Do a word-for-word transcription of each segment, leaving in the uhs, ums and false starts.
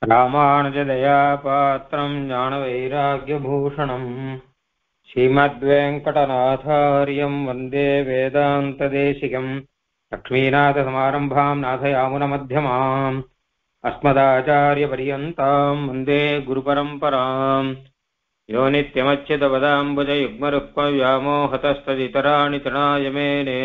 ராமானுஜதயாபாத்திரம் ஞானவைராக்யபூஷணம் ஸ்ரீமத்வேங்கடநாதார்யம் வந்தே வேதாந்ததேசிகம் லக்ஷ்மீநாதசமாரம்பாம் நாதயாமுனமத்தியமாம் அஸ்மதாச்சாரியபரியந்தாம் வந்தே குருபரம்பராம் யோ நித்யமच्युतपदाम्बुजयुग्मरुक्मव्यामोहतस्तदितराणि तृणायमेने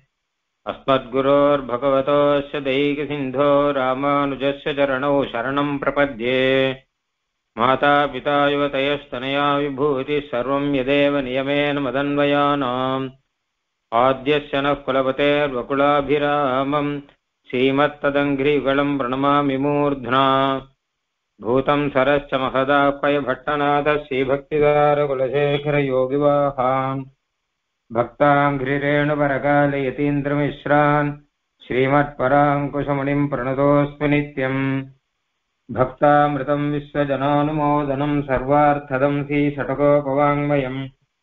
अस्मद्गुरोर्भगवतोऽस्य दैकसिन्धो रामानुजस्य चरणौ शरणं प्रपद्ये मातापिता युवतयस्तनया विभूतिः सर्वं यदेव नियमेन मदन्वयानाम् आद्यस्य नः कुलपतेर्वकुलाभिरामम् श्रीमत्तदङ्घ्रियुगलं प्रणमामि मूर्ध्ना भूतं सरश्च महदाह्वयभट्टनाथः श्रीभक्तिदारकुलशेखरयोगिवाहान् भक्ताङ्घ्रिरेणुपरकालयतीन्द्रमिश्रान् श्रीमत्पराङ्कुशमुनिं प्रणतोऽस्मि नित्यम् भक्तामृतं विश्वजनानुमोदनं सर्वार्थदं श्रीषट्कोपवाङ्मयम्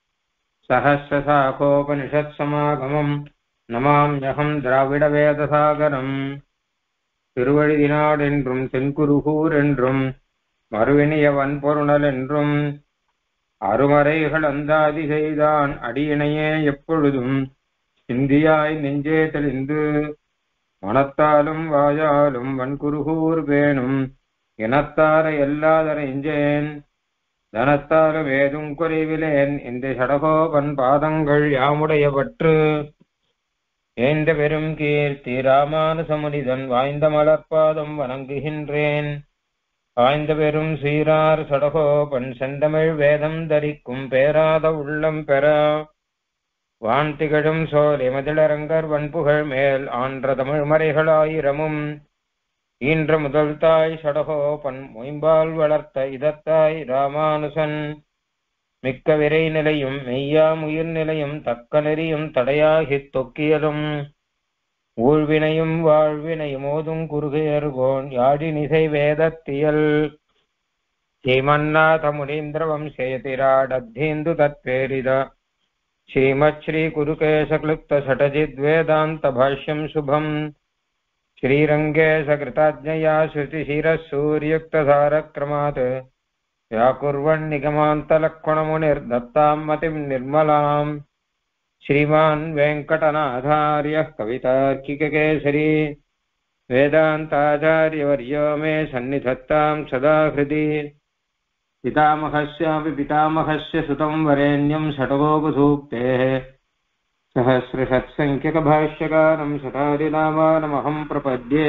सहस्रशाखोपनिषत्समागमम् नमाम्यहं द्राविडवेदसागरम् திருவழிதினாடென்றும் தென்குருகூர் என்றும் மறுவினிய வன்பொருணல் என்றும் அருமறைகள் அந்தாதி செய்தான் அடியினையே எப்பொழுதும் சிந்தியாய் நெஞ்சே தெளிந்து மனத்தாலும் வாயாலும் வன்குருகூர் பேணும் இனத்தார எல்லாதரைஞ்சேன் தனத்தாலும் ஏதும் குறைவிலேன் இந்த சடகோபன் பாதங்கள் யாமுடைய பற்று ஏந்த பெரும் கீர்த்தி ராமானுசமுனிதன் வாய்ந்த மலர்பாதம் வணங்குகின்றேன். ஆய்ந்த பெரும் சீரார் சடகோபன் செந்தமிழ் வேதம் தரிக்கும் பேராத உள்ளம் பெற வான் திகழும் சோலை மதிலரங்கர் வன்புகழ் மேல் ஆன்ற தமிழ் மறைகளாயிரமும் ஈன்ற முதல் தாய் சடகோபன் மொயம்பால் வளர்த்த இதத்தாய் ராமானுசன் மிக்க விரை நிலையும் மெய்யாம் உயிர் நிலையும் தக்க நெறியும் தடையாகி தொக்கியலும் ஊழ்வினையும் வாழ்வினையும் ஓதும் குறுகையர்கோன் யாழி நிசை வேதத்தியல் ஸ்ரீமன்னாத முனீந்திர வம்சேதிராடத்தீந்து தத்பேரித ஸ்ரீமத் ஸ்ரீ குருகேசக்லுப்த சடஜித் வேதாந்த பாஷ்யம் சுபம் ஸ்ரீரங்கே சகிருதாஜ்ஞயா ஸ்ருதிசிர சூர்யுக்த தாரக்ரமாத் व्याकुर्वन् निगमान्तलक्ष्मणमुनिर्दत्तां मतिं निर्मलां श्रीमान् वेङ्कटनाथार्यः कवितार्किककेसरी वेदान्ताचार्यवर्यो मे सन्निधत्तां सदा हृदि पितामहस्यापि पितामहस्य सुतं वरेण्यं षट्कोपसूक्तेः सहस्रषट्सङ्ख्यकभाष्यकारं शतादिनामानमहं प्रपद्ये.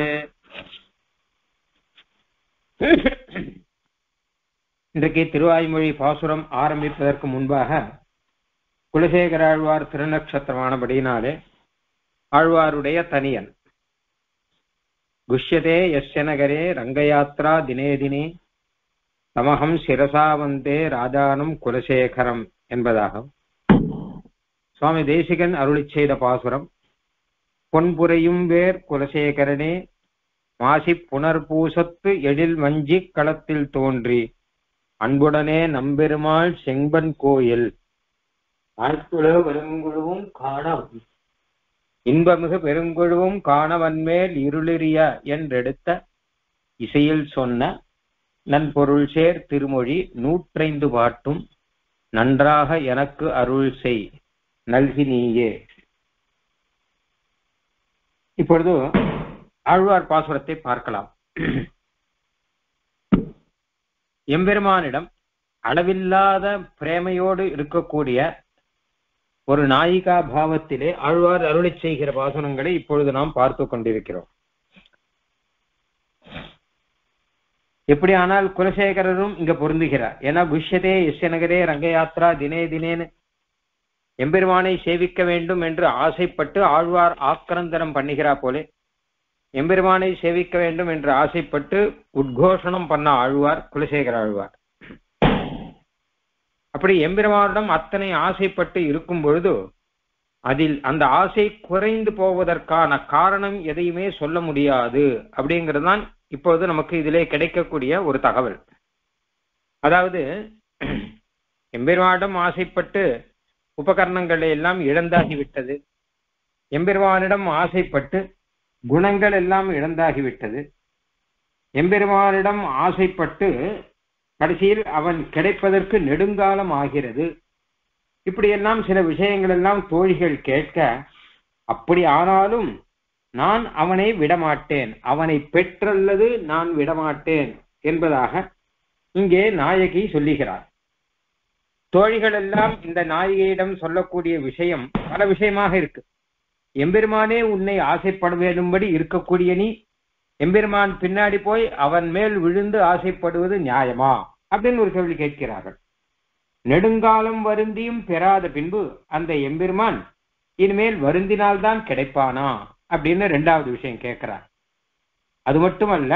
இன்றைக்கு திருவாய்மொழி பாசுரம் ஆரம்பிப்பதற்கு முன்பாக குலசேகர ஆழ்வார் திருநக்ஷத்திரமானபடியினாலே ஆழ்வாருடைய தனியன் குஷ்யதே யஸ்ய நகரே ரங்கயாத்ரா தினே தினே தமகம் சிரசாவந்தே ராஜானம் குலசேகரம் என்பதாகும். சுவாமி தேசிகன் அருளி செய்த பாசுரம். பொன்புரையும் வேர் குலசேகரனே மாசி புனர்பூசத்து எழில் மஞ்சி களத்தில் தோன்றி அன்புடனே நம்பெருமாள் செம்பன் கோயில் ஆழ்குழ பெருங்குழுவும் காண இன்பமிகு பெருங்குழுவும் காணவன்மேல் இருளிரிய என்றெடுத்த இசையில் சொன்ன நன்பொருள் சேர் திருமொழி நூற்றைந்து பாட்டும் நன்றாக எனக்கு அருள் செய் நல்கி நீயே. இப்பொழுது ஆழ்வார் பாசுரத்தை பார்க்கலாம். எம்பெருமானிடம் அளவில்லாத பிரேமையோடு இருக்கக்கூடிய ஒரு நாயிகா பாவத்திலே ஆழ்வார் அருளி செய்கிற பாசுரங்களை இப்பொழுது நாம் பார்த்து கொண்டிருக்கிறோம். எப்படியானால் குலசேகரரும் இங்க பொருந்துகிறார். ஏன்னா குஷ்யதே யஸ்ய நகரே ரங்கயாத்ரா தினே தினேன்னு எம்பெருமானை சேவிக்க வேண்டும் என்று ஆசைப்பட்டு ஆழ்வார் ஆக்கிரந்தனம் பண்ணுகிறார் போலே எம்பெருமானை சேவிக்க வேண்டும் என்று ஆசைப்பட்டு உத்கோஷணம் பண்ண ஆழ்வார் குலசேகர ஆழ்வார். அப்படி எம்பெருமானிடம் அத்தனை ஆசைப்பட்டு இருக்கும் பொழுது அதில் அந்த ஆசை குறைந்து போவதற்கான காரணம் எதையுமே சொல்ல முடியாது அப்படிங்கிறதுதான் இப்பொழுது நமக்கு இதிலே கிடைக்கக்கூடிய ஒரு தகவல். அதாவது எம்பெருமானிடம் ஆசைப்பட்டு உபகரணங்களை எல்லாம் இழந்தாகிவிட்டது. எம்பெருமானிடம் ஆசைப்பட்டு குணங்கள் எல்லாம் இழந்தாகிவிட்டது. எம்பெருமானிடம் ஆசைப்பட்டு கடைசியில் அவன் கிடைப்பதற்கு நெடுங்காலம் ஆகிறது. இப்படியெல்லாம் சில விஷயங்கள் எல்லாம் தோழிகள் கேட்க, அப்படி ஆனாலும் நான் அவனை விடமாட்டேன், அவனை பெற்றல்லது நான் விடமாட்டேன் என்பதாக இங்கே நாயகி சொல்லுகிறார். தோழிகள் எல்லாம் இந்த நாயகியிடம் சொல்லக்கூடிய விஷயம் பல விஷயமாக இருக்கு. எம்பெருமானே உன்னை ஆசைப்பட வேண்டும்படி இருக்கக்கூடிய நீ எம்பெருமான் பின்னாடி போய் அவன் மேல் விழுந்து ஆசைப்படுவது நியாயமா அப்படின்னு ஒரு கேள்வி கேட்கிறார்கள். நெடுங்காலம் வருந்தியும் பெறாத பின்பு அந்த எம்பெருமான் இனிமேல் வருந்தினால்தான் கிடைப்பானா அப்படின்னு ரெண்டாவது விஷயம் கேட்கிறார். அது மட்டுமல்ல,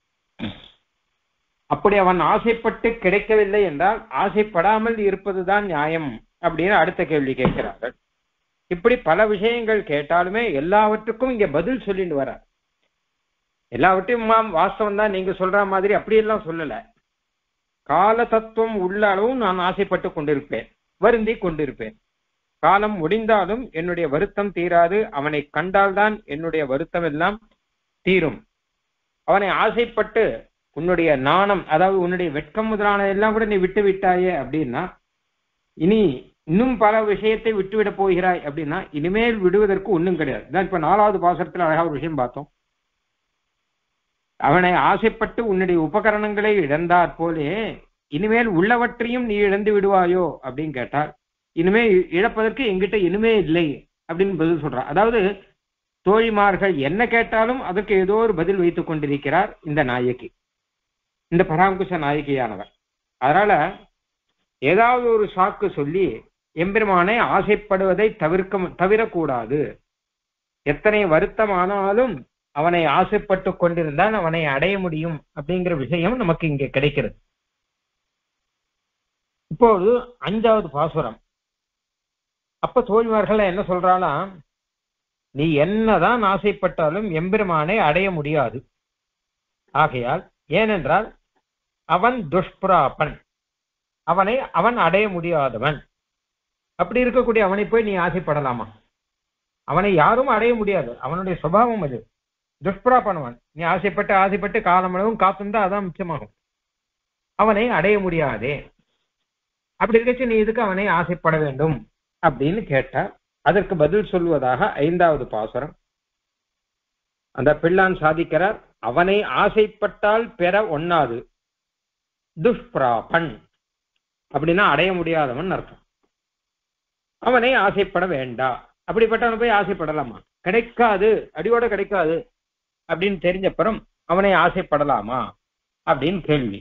அப்படி அவன் ஆசைப்பட்டு கிடைக்கவில்லை என்றால் ஆசைப்படாமல் இருப்பதுதான் நியாயம் அப்படின்னு அடுத்த கேள்வி கேட்கிறார்கள். இப்படி பல விஷயங்கள் கேட்டாலுமே எல்லாவற்றுக்கும் இங்க பதில் சொல்லிட்டு வர, எல்லாவற்றையும் வாஸ்தவம் தான் நீங்க சொல்ற மாதிரி அப்படியெல்லாம் சொல்லல. கால தத்துவம் உள்ள அளவும் நான் ஆசைப்பட்டு கொண்டிருப்பேன், வருந்தி கொண்டிருப்பேன். காலம் முடிந்தாலும் என்னுடைய வருத்தம் தீராது. அவனை கண்டால்தான் என்னுடைய வருத்தம் எல்லாம் தீரும். அவனை ஆசைப்பட்டு உன்னுடைய நாணம், அதாவது உன்னுடைய வெட்கம் முதலான எல்லாம் கூட நீ விட்டு விட்டாயே அப்படின்னா, இனி இன்னும் பல விஷயத்தை விட்டுவிட போகிறாய் அப்படின்னா இனிமேல் விடுவதற்கு ஒன்றும் கிடையாது. தான் இப்ப நாலாவது பாசத்துல அழகா ஒரு விஷயம் பார்த்தோம். அவனை ஆசைப்பட்டு உன்னுடைய உபகரணங்களை இழந்தாற் போலே இனிமேல் உள்ளவற்றையும் நீ இழந்து விடுவாயோ அப்படின்னு கேட்டால், இனிமே இழப்பதற்கு எங்கிட்ட இனிமே இல்லை அப்படின்னு பதில் சொல்றான். அதாவது தோழிமார்கள் என்ன கேட்டாலும் அதற்கு ஏதோ ஒரு பதில் வைத்துக் கொண்டிருக்கிறார் இந்த நாயகி, இந்த பராங்குஷ நாயகியானவர். அதனால ஏதாவது ஒரு சாக்கு சொல்லி எம்பெருமானை ஆசைப்படுவதை தவிர்க்க தவிரக்கூடாது. எத்தனை வருத்தமானாலும் அவனை ஆசைப்பட்டு கொண்டிருந்தால் அவனை அடைய முடியும் அப்படிங்கிற விஷயம் நமக்கு இங்கே கிடைக்கிறது. இப்போது அஞ்சாவது பாசுரம். அப்ப தோழிமார்கள் என்ன சொல்றாலாம், நீ என்னதான் ஆசைப்பட்டாலும் எம்பெருமானை அடைய முடியாது. ஆகையால், ஏனென்றால் அவன் துஷ்பிராபன், அவனை அவன் அடைய முடியாதவன். அப்படி இருக்கக்கூடிய அவனை போய் நீ ஆசைப்படலாமா? அவனை யாரும் அடைய முடியாது, அவனுடைய சுபாவம் அது. துஷ்பிராபனவன். நீ ஆசைப்பட்டு ஆசைப்பட்டு காலமளவும் காத்துந்தா அதான் மிச்சமாகும். அவனை அடைய முடியாதே. அப்படி இருக்கச்சு நீ இதுக்கு அவனை ஆசைப்பட வேண்டும் அப்படின்னு கேட்டார். அதற்கு பதில் சொல்வதாக ஐந்தாவது பாசுரம். அந்த பிள்ளான் சாதிக்கிறார், அவனை ஆசைப்பட்டால் பெற ஒண்ணாது, துஷ்பிராபன் அப்படின்னா அடைய முடியாதவன் அர்த்தம். அவனை ஆசைப்பட வேண்டாம். அப்படிப்பட்டவனை போய் ஆசைப்படலாமா? கிடைக்காது, அடியோட கிடைக்காது அப்படின்னு தெரிஞ்சப்புறம் அவனை ஆசைப்படலாமா அப்படின்னு கேள்வி.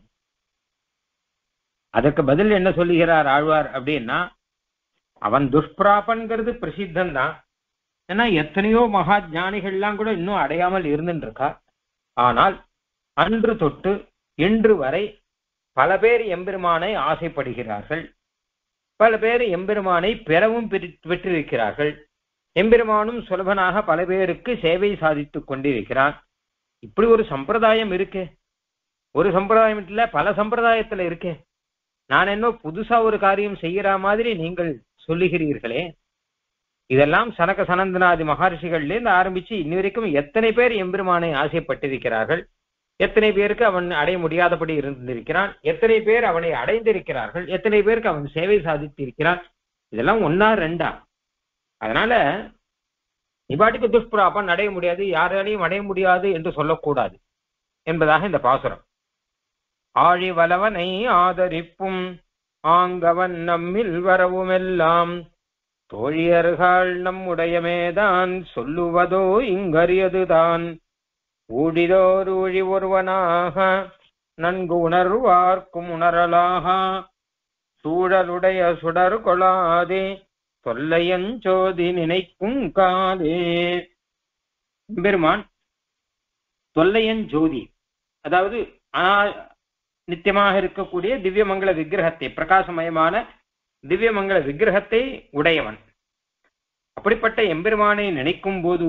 அதற்கு பதில் என்ன சொல்லுகிறார் ஆழ்வார் அப்படின்னா, அவன் துஷ்பிராபன்கிறது பிரசித்தம் தான். ஏன்னா எத்தனையோ மகா ஞானிகள்லாம் கூட இன்னும் அடையாமல் இருந்துட்டு இருக்கா. ஆனால் அன்று தொட்டு இன்று வரை பல பேர் எம்பெருமானை ஆசைப்படுகிறார்கள், பல பேர் எம்பெருமானை பெறவும் பெற்றிருக்கிறார்கள். எம்பெருமானும் சுலபனாக பல பேருக்கு சேவை சாதித்துக் கொண்டிருக்கிறான். இப்படி ஒரு சம்பிரதாயம் இருக்கு. ஒரு சம்பிரதாயம் இல்ல, பல சம்பிரதாயத்துல இருக்கே. நான் என்ன புதுசா ஒரு காரியம் செய்யற மாதிரி நீங்கள் சொல்லுகிறீர்களே. இதெல்லாம் சனக சனந்தனாதி மகர்ஷிகள்ல இருந்து ஆரம்பிச்சு இன்னி வரைக்கும் எத்தனை பேர் எம்பெருமானை ஆசைப்பட்டிருக்கிறார்கள், எத்தனை பேருக்கு அவன் அடைய முடியாதபடி இருந்திருக்கிறான், எத்தனை பேர் அவனை அடைந்திருக்கிறார்கள், எத்தனை பேருக்கு அவன் சேவை சாதித்து இருக்கிறான். இதெல்லாம் ஒன்னா ரெண்டா? அதனால இவாட்டுக்கு துஷ்பிராபன் அடைய முடியாது, யாராலையும் அடைய முடியாது என்று சொல்லக்கூடாது என்பதாக இந்த பாசுரம். ஆழி வலவனை ஆதரிப்பும் ஆங்கவன் நம்மில் வரவுமெல்லாம் தோழியர்கள் நம்முடையமேதான் சொல்லுவதோ இங்கறியதுதான். ஊழிதோர் ஊழி ஒருவனாக நன்கு உணர்வார்க்கும் உணரலாக சூழலுடைய சுடர் கொளாதே தொல்லையஞ்சோதி நினைக்கும் காலே. பெருமான் தொல்லையன் ஜோதி, அதாவது நித்தியமாக இருக்கக்கூடிய திவ்யமங்கல விக்கிரகத்தை, பிரகாசமயமான திவ்யமங்கல விக்கிரகத்தை உடையவன். அப்படிப்பட்ட எம்பெருமானை நினைக்கும் போது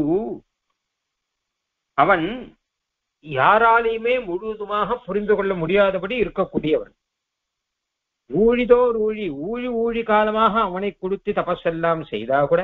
அவன் யாராலையுமே முழுவதுமாக புரிந்து கொள்ள முடியாதபடி இருக்கக்கூடியவன். ஊழிதோர் ஊழி, ஊழி ஊழி காலமாக அவனை கொடுத்து தபஸெல்லாம் செய்தா கூட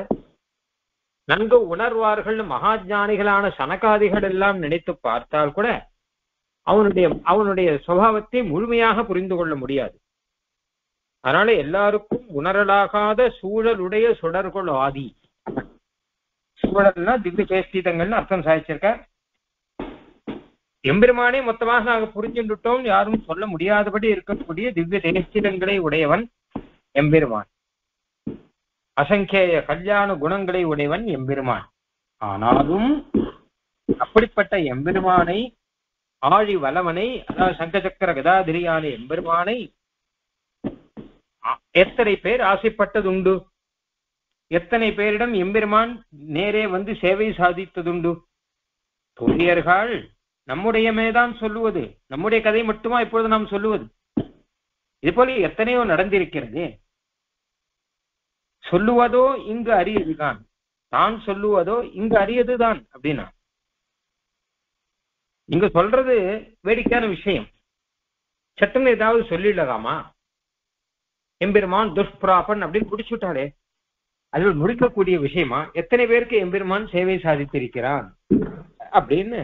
நன்கு உணர்வார்கள் மகாஜானிகளான சனகாதிகள் எல்லாம் நினைத்து பார்த்தால் கூட அவனுடைய அவனுடைய சுபாவத்தை முழுமையாக புரிந்து கொள்ள முடியாது. அதனால எல்லாருக்கும் உணரலாகாத சூழலுடைய சுடர்கொள் ஆதி. சூழல்னா திவ்ய சேஷ்டிதங்கள்னு அர்த்தம் சாதிச்சிருக்க. எம்பெருமானே மொத்தமாக நாங்கள் புரிஞ்சுட்டோம் யாரும் சொல்ல முடியாதபடி இருக்கக்கூடிய திவ்ய சேஷ்டிதங்களை உடையவன் எம்பெருமான். அசங்கேய கல்யாண குணங்களை உடையவன் எம்பெருமான். ஆனாலும் அப்படிப்பட்ட எம்பெருமானை, ஆழி வலவனை, அதாவது சங்கசக்கர கதாதிரியான எம்பெருமானை எத்தனை பேர் ஆசைப்பட்டதுண்டு? எத்தனை பேரிடம் எம்பெருமான் நேரே வந்து சேவை சாதித்ததுண்டு? தோழியர்கள் நம்முடைய மேதான் சொல்லுவது, நம்முடைய கதை மட்டுமா இப்பொழுது நாம் சொல்லுவது? இது போல எத்தனையோ நடந்திருக்கிறது. சொல்லுவதோ இங்கு அரியதுதான், தான் சொல்லுவதோ இங்கு அரியதுதான். அப்படின்னா இங்க சொல்றது வேடிக்கையான விஷயம். சட்டுன்னு ஏதாவது சொல்லிடலாமா? எம்பெருமான் துஷ்பிராபன் அப்படின்னு முடிச்சுட்டாலே அது முடிக்கக்கூடிய விஷயமா? எத்தனை பேருக்கு எம்பெருமான் சேவை சாதித்திருக்கிறான் அப்படின்னு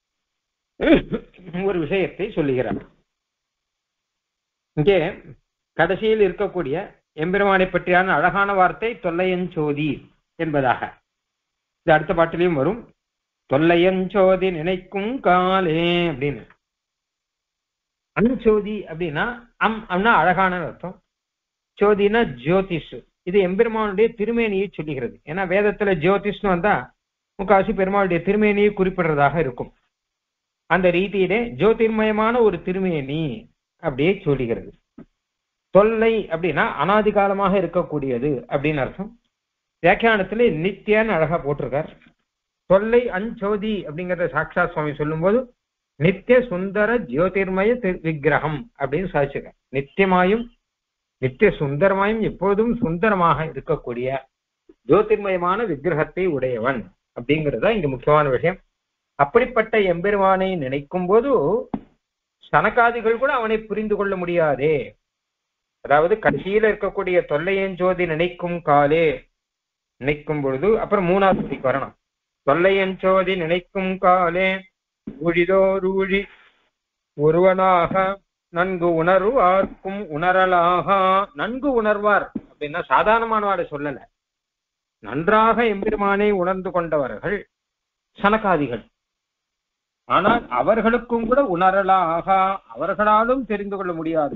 ஒரு விஷயத்தை சொல்லுகிறார். இங்கே கடைசியில் இருக்கக்கூடிய எம்பெருமானை பற்றியான அழகான வார்த்தை தொல்லையஞ்சோதி என்பதாக. இது அடுத்த பாட்டிலையும் வரும். தொல்லையஞ்சோதி நினைக்கும் காலே அப்படின்னு. அஞ்சோதி அப்படின்னா அம் அம்னா அழகான அர்த்தம். ஜோதினா ஜோதிஷ். இது எம்பெருமானுடைய திருமேனியை சொல்லுகிறது. ஏன்னா வேதத்துல ஜோதிஷ்னு வந்தா முக்காசி பெருமாளுடைய திருமேனியை குறிப்பிடுறதாக இருக்கும். அந்த ரீதியிலே ஜோதிர்மயமான ஒரு திருமேனி அப்படியே சொல்லுகிறது. தொல்லை அப்படின்னா அனாதி காலமாக இருக்கக்கூடியது அப்படின்னு அர்த்தம். வியாக்கியானத்துல நித்தியன்னு அழகா போட்டிருக்கார். தொல்லை அஞ்சோதி அப்படிங்கிறத சாட்சாத் சுவாமி சொல்லும் போது நித்திய சுந்தர ஜோதிர்மய விக்கிரகம் அப்படின்னு சாதிச்சிருக்கார். நித்தியமாயும் நித்திய சுந்தரமாயும் எப்போதும் சுந்தரமாக இருக்கக்கூடிய ஜோதிர்மயமான விக்கிரகத்தை உடையவன் அப்படிங்கிறதா இங்க முக்கியமான விஷயம். அப்படிப்பட்ட எம்பெருமானை நினைக்கும் போது சனகாதிகள் கூட அவனை புரிந்து கொள்ள முடியாதே. அதாவது கடைசியில இருக்கக்கூடிய தொல்லையஞ்சோதி நினைக்கும் காலே நினைக்கும் பொழுது அப்புறம் மூணாவது வரணும். தொல்லையஞ்சோதி நினைக்கும் காலே ஊழிதோர் ஊழி ஒருவனாக நன்கு உணர்வார்க்கும் உணரலாக. நன்கு உணர்வார் அப்படின்னா சாதாரணமானவாட சொல்லல, நன்றாக எம்பெருமானை உணர்ந்து கொண்டவர்கள் சனகாதிகள். ஆனால் அவர்களுக்கும் கூட உணரலாக, அவர்களாலும் தெரிந்து கொள்ள முடியாது.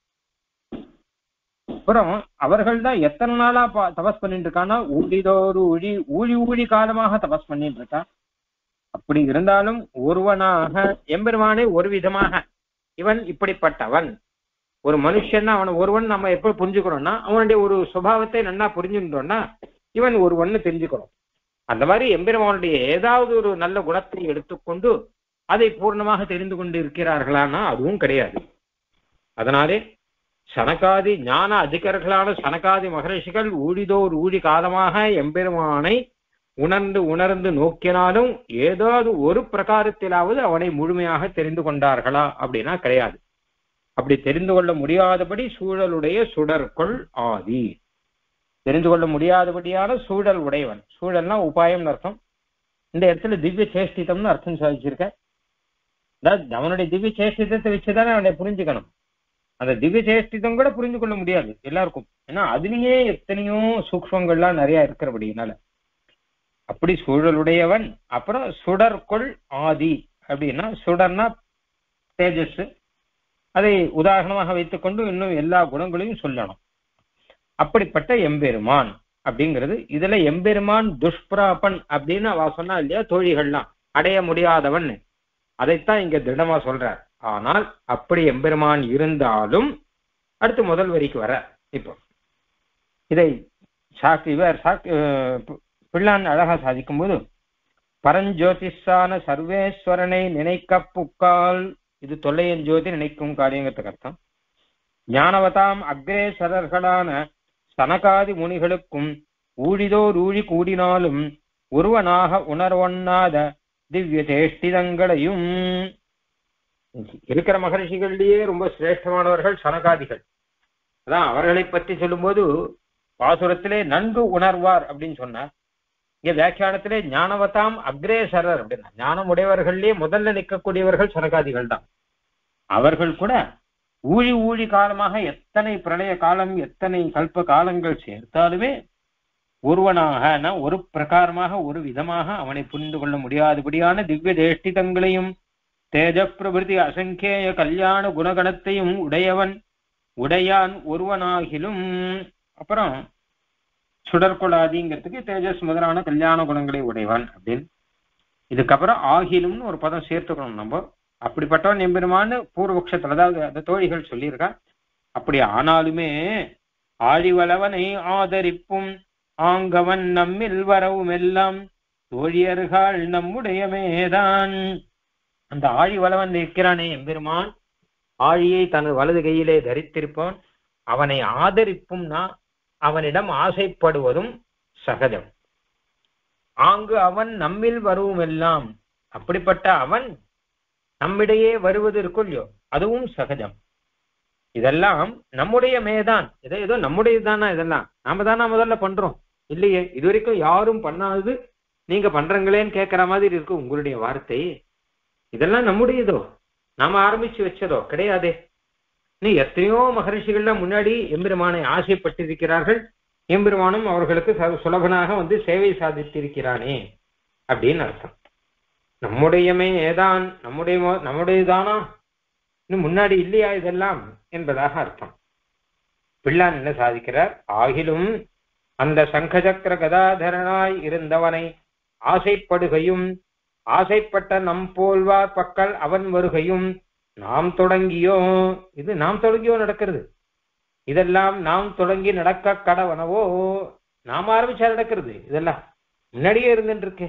அப்புறம் அவர்கள் தான் எத்தனை நாளா தபஸ் பண்ணிட்டு இருக்கான்னா ஊழிதோறு ஊழி ஊழி ஊழி காலமாக தபஸ் பண்ணிட்டு இருக்கான். அப்படி இருந்தாலும் ஒருவனாக எம்பெருமானை ஒரு விதமாக இவன் இப்படிப்பட்டவன். ஒரு மனுஷன்னா அவனை ஒருவன் நம்ம எப்ப புரிஞ்சுக்கிறோம்னா அவனுடைய ஒரு சுபாவத்தை நல்லா புரிஞ்சுட்டோம்னா இவன் ஒருவன்னு தெரிஞ்சுக்கிறோம். அந்த மாதிரி எம்பெருமானுடைய ஏதாவது ஒரு நல்ல குணத்தை எடுத்துக்கொண்டு அதை பூர்ணமாக தெரிந்து கொண்டு இருக்கிறார்களானா அதுவும் கிடையாது. அதனாலே சனகாதி ஞான அதிகர்களான சனகாதி மகரிஷிகள் ஊழிதோர் ஊழி காலமாக எம்பெருமானை உணர்ந்து உணர்ந்து நோக்கினாலும் ஏதாவது ஒரு பிரகாரத்திலாவது அவனை முழுமையாக தெரிந்து கொண்டார்களா அப்படின்னா கிடையாது. அப்படி தெரிந்து கொள்ள முடியாதபடி சூழலுடைய சுடர்கொள் ஆதி. தெரிந்து கொள்ள முடியாதபடியான சூழல் உடையவன். சூழல்னா உபாயம்னு அர்த்தம். இந்த இடத்துல திவ்ய சேஷ்டிதம்னு அர்த்தம் சாதிச்சிருக்க. அதாவது அவனுடைய திவ்ய சேஷ்டிதத்தை வச்சுதானே அவனை புரிஞ்சுக்கணும். அந்த திவ்ய சேஷ்டிதம் கூட புரிந்து கொள்ள முடியாது எல்லாருக்கும். ஏன்னா அதுலயே எத்தனையோ சூக்ஷ்மங்கள்லாம் நிறைய இருக்கிறபடினால அப்படி சூழலுடையவன். அப்புறம் சுடர்கொள் ஆதி அப்படின்னா சுடர்னா தேஜஸ். அதை உதாரணமாக வைத்துக்கொண்டு இன்னும் எல்லா குணங்களையும் சொல்லணும். அப்படிப்பட்ட எம்பெருமான் அப்படிங்கிறது இதுல எம்பெருமான் துஷ்பிராபன் அப்படின்னு அவ சொன்னா இல்லையா தோழிகள்லாம் அடைய முடியாதவன். அதைத்தான் இங்க திடமா சொல்றார். ஆனால் அப்படி எம்பெருமான் இருந்தாலும் அடுத்து முதல் வரிக்கு வர இப்போ இதை சாக்கி இவர் சாக்கி பிள்ளான் அழகா சாதிக்கும் போது பரஞ்சோதிஷான சர்வேஸ்வரனை நினைக்க புக்கால். இது தொல்லையன் ஜோதி நினைக்கும் காரியங்கிறதுக்கு அர்த்தம். ஞானவதாம் அக்ரேசரர்களான சனகாதி முனிகளுக்கும் ஊழிதோர் ஊழி கூடினாலும் ஒருவனாக உணர்வொண்ணாத திவ்ய சேஷ்டிதங்களையும். இருக்கிற மகரிஷிகளிலேயே ரொம்ப சிரேஷ்டமானவர்கள் சனகாதிகள். அதான் அவர்களை பற்றி சொல்லும் போது பாசுரத்திலே நன்கு உணர்வார் அப்படின்னு சொன்னார். இங்க வியாக்கியானத்திலே ஞானவதாம் அக்ரேசரர் அப்படின்னா ஞானம் உடையவர்கள்லயே முதல்ல நிற்கக்கூடியவர்கள் சனகாதிகள் தான். அவர்கள் கூட ஊழி ஊழி காலமாக எத்தனை பிரளய காலம் எத்தனை கல்ப காலங்கள் சேர்த்தாலுமே ஒருவனாக ஒரு பிரகாரமாக ஒரு விதமாக அவனை புரிந்து கொள்ள முடியாதபடியான திவ்ய தேஷ்டிதங்களையும் தேஜ பிரபிருதி அசங்கேய கல்யாண குணகணத்தையும் உடையவன் உடையான் ஒருவனாகிலும். அப்புறம் சுடற்கொளாதிங்கிறதுக்கு தேஜஸ் முதலான கல்யாண குணங்களை உடையவன் அப்படின்னு. இதுக்கப்புறம் ஆகிலும்னு ஒரு பதம் சேர்த்துக்கணும் நம்ம. அப்படிப்பட்டவன் எம்பெருமான்னு பூர்வபக்ஷத்துல அதாவது அந்த தோழிகள் சொல்லியிருக்கா. அப்படி ஆனாலுமே ஆழிவளவனை ஆதரிப்பும் ஆங்கவன் நம்மில் வரவும் எல்லாம் தோழியர்கள் நம்முடைய மேதான். அந்த ஆழிவளவன் இருக்கிறானே எம்பெருமான், ஆழியை தனது வலது கையிலே தரித்திருப்பான். அவனை ஆதரிப்பும்னா அவனிடம் ஆசைப்படுவதும் சகஜம். ஆங்கு அவன் நம்மில் வரவும் எல்லாம், அப்படிப்பட்ட அவன் நம்மிடையே வருவது இருக்குல்லையோ அதுவும் சகஜம். இதெல்லாம் நம்முடைய மேதான். இதை ஏதோ நம்முடையதானா இதெல்லாம் நாம தானா முதல்ல பண்றோம் இல்லையே. இது வரைக்கும் யாரும் பண்ணாதது நீங்க பண்றங்களேன்னு கேட்கிற மாதிரி இருக்கு உங்களுடைய வார்த்தை. இதெல்லாம் நம்முடையதோ, நாம ஆரம்பிச்சு வச்சதோ கிடையாதே. நீ எத்தனையோ மகரிஷிகள்லாம் முன்னாடி எம்பெருமானை ஆசைப்பட்டிருக்கிறார்கள். எம்பெருமானும் அவர்களுக்கு சுலபனாக வந்து சேவை சாதித்திருக்கிறானே அப்படின்னு அர்த்தம். நம்முடையமே ஏதான், நம்முடைய நம்முடையதானா இன்னும் முன்னாடி இல்லையா இதெல்லாம் என்பதாக அர்த்தம். பிள்ளான் என்ன சாதிக்கிறார்? ஆகிலும் அந்த சங்கசக்கர கதாதரனாய் இருந்தவனை ஆசைப்படுகையும் ஆசைப்பட்ட நம் போல்வார் பக்கல் அவன் வருகையும் நாம் தொடங்கியோ, இது நாம் தொடங்கியோ நடக்கிறது. இதெல்லாம் நாம் தொடங்கி நடக்க கடவனவோ, நாம் ஆரம்பிச்சா நடக்கிறது. இதெல்லாம் முன்னாடியே இருந்துட்டு இருக்கு.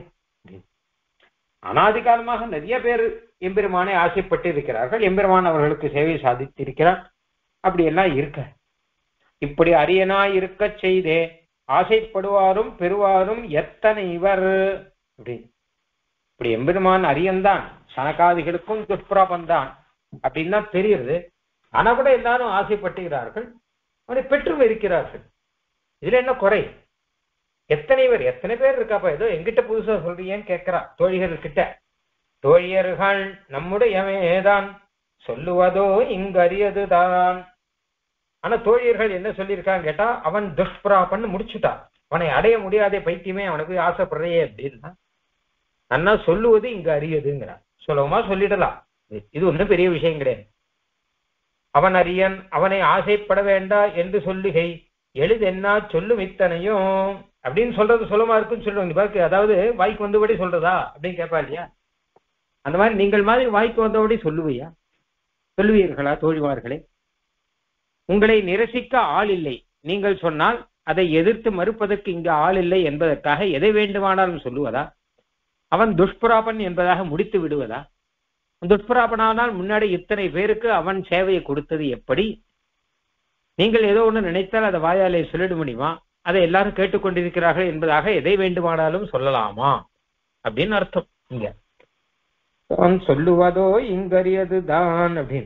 அனாதி காலமாக நிறைய பேர் எம்பெருமானை ஆசைப்பட்டு இருக்கிறார்கள். எம்பெருமான் அவர்களுக்கு சேவை சாதித்திருக்கிறார். அப்படி எல்லாம் இருக்க இப்படி அரியனாய் இருக்க செய்தே ஆசைப்படுவாரும் பெறுவாரும் எத்தனை இவர் அப்படின்னு. இப்படி எம்பெருமான் அரியன்தான், சனகாதிகளுக்கும் துஷ்பிராபந்தான் அப்படின்னு தான் தெரியுது. ஆனா கூட எல்லாரும் ஆசைப்பட்டுகிறார்கள், அவனை பெற்றும் இருக்கிறார்கள். இதுல என்ன குறை? எத்தனை பேர் எத்தனை பேர் இருக்காப்பா, ஏதோ எங்கிட்ட புதுசா சொல்றீங்கன்னு கேட்கிறா தோழிகள் கிட்ட. தோழியர்கள் நம்முடையவேதான் சொல்லுவதோ இங்கு அரியதுதான். ஆனா தோழியர்கள் என்ன சொல்லியிருக்கான்னு கேட்டா, அவன் துஷ்பிராபன்னு முடிச்சுட்டான், அவனை அடைய முடியாதே பைத்தியமே, அவனுக்கு ஆசைப்படுறையே அப்படின்னா அண்ணா சொல்லுவது இங்கு அரியதுங்கிறான். சுலபமா சொல்லிடலாம், இது ஒன்றும் பெரிய விஷயம் கிடையாது. அவன் அரியன், அவனை ஆசைப்பட வேண்டா என்று சொல்லுகை எளிதென்னா சொல்லும் இத்தனையும் அப்படின்னு சொல்றது சுலமா இருக்குன்னு சொல்லுவாங்க பாக்கு. அதாவது வாய்க்கு வந்தபடி சொல்றதா அப்படின்னு கேட்பா இல்லையா? அந்த மாதிரி நீங்கள் மாதிரி வாய்க்கு வந்தபடி சொல்லுவையா, சொல்லுவீர்களா தோழிமார்களே? உங்களை நிரசிக்க ஆள் இல்லை, நீங்கள் சொன்னால் அதை எதிர்த்து மறுப்பதற்கு இங்கு ஆள் இல்லை என்பதற்காக எதை வேண்டுமானாலும் சொல்லுவதா? அவன் துஷ்பிராபன் என்பதாக முடித்து விடுவதா? துஷ்பிராபனானால் முன்னாடி இத்தனை பேருக்கு அவன் சேவையை கொடுத்தது எப்படி? நீங்கள் ஏதோ ஒன்று நினைத்தால் அதை வாயாலே சொல்லிட முடியுமா? அதை எல்லாரும் கேட்டுக்கொண்டிருக்கிறார்கள் என்பதாக எதை வேண்டுமானாலும் சொல்லலாமா அப்படின்னு அர்த்தம். இங்க அவன் சொல்லுவதோ இங்கறியது தான் அப்படின்னு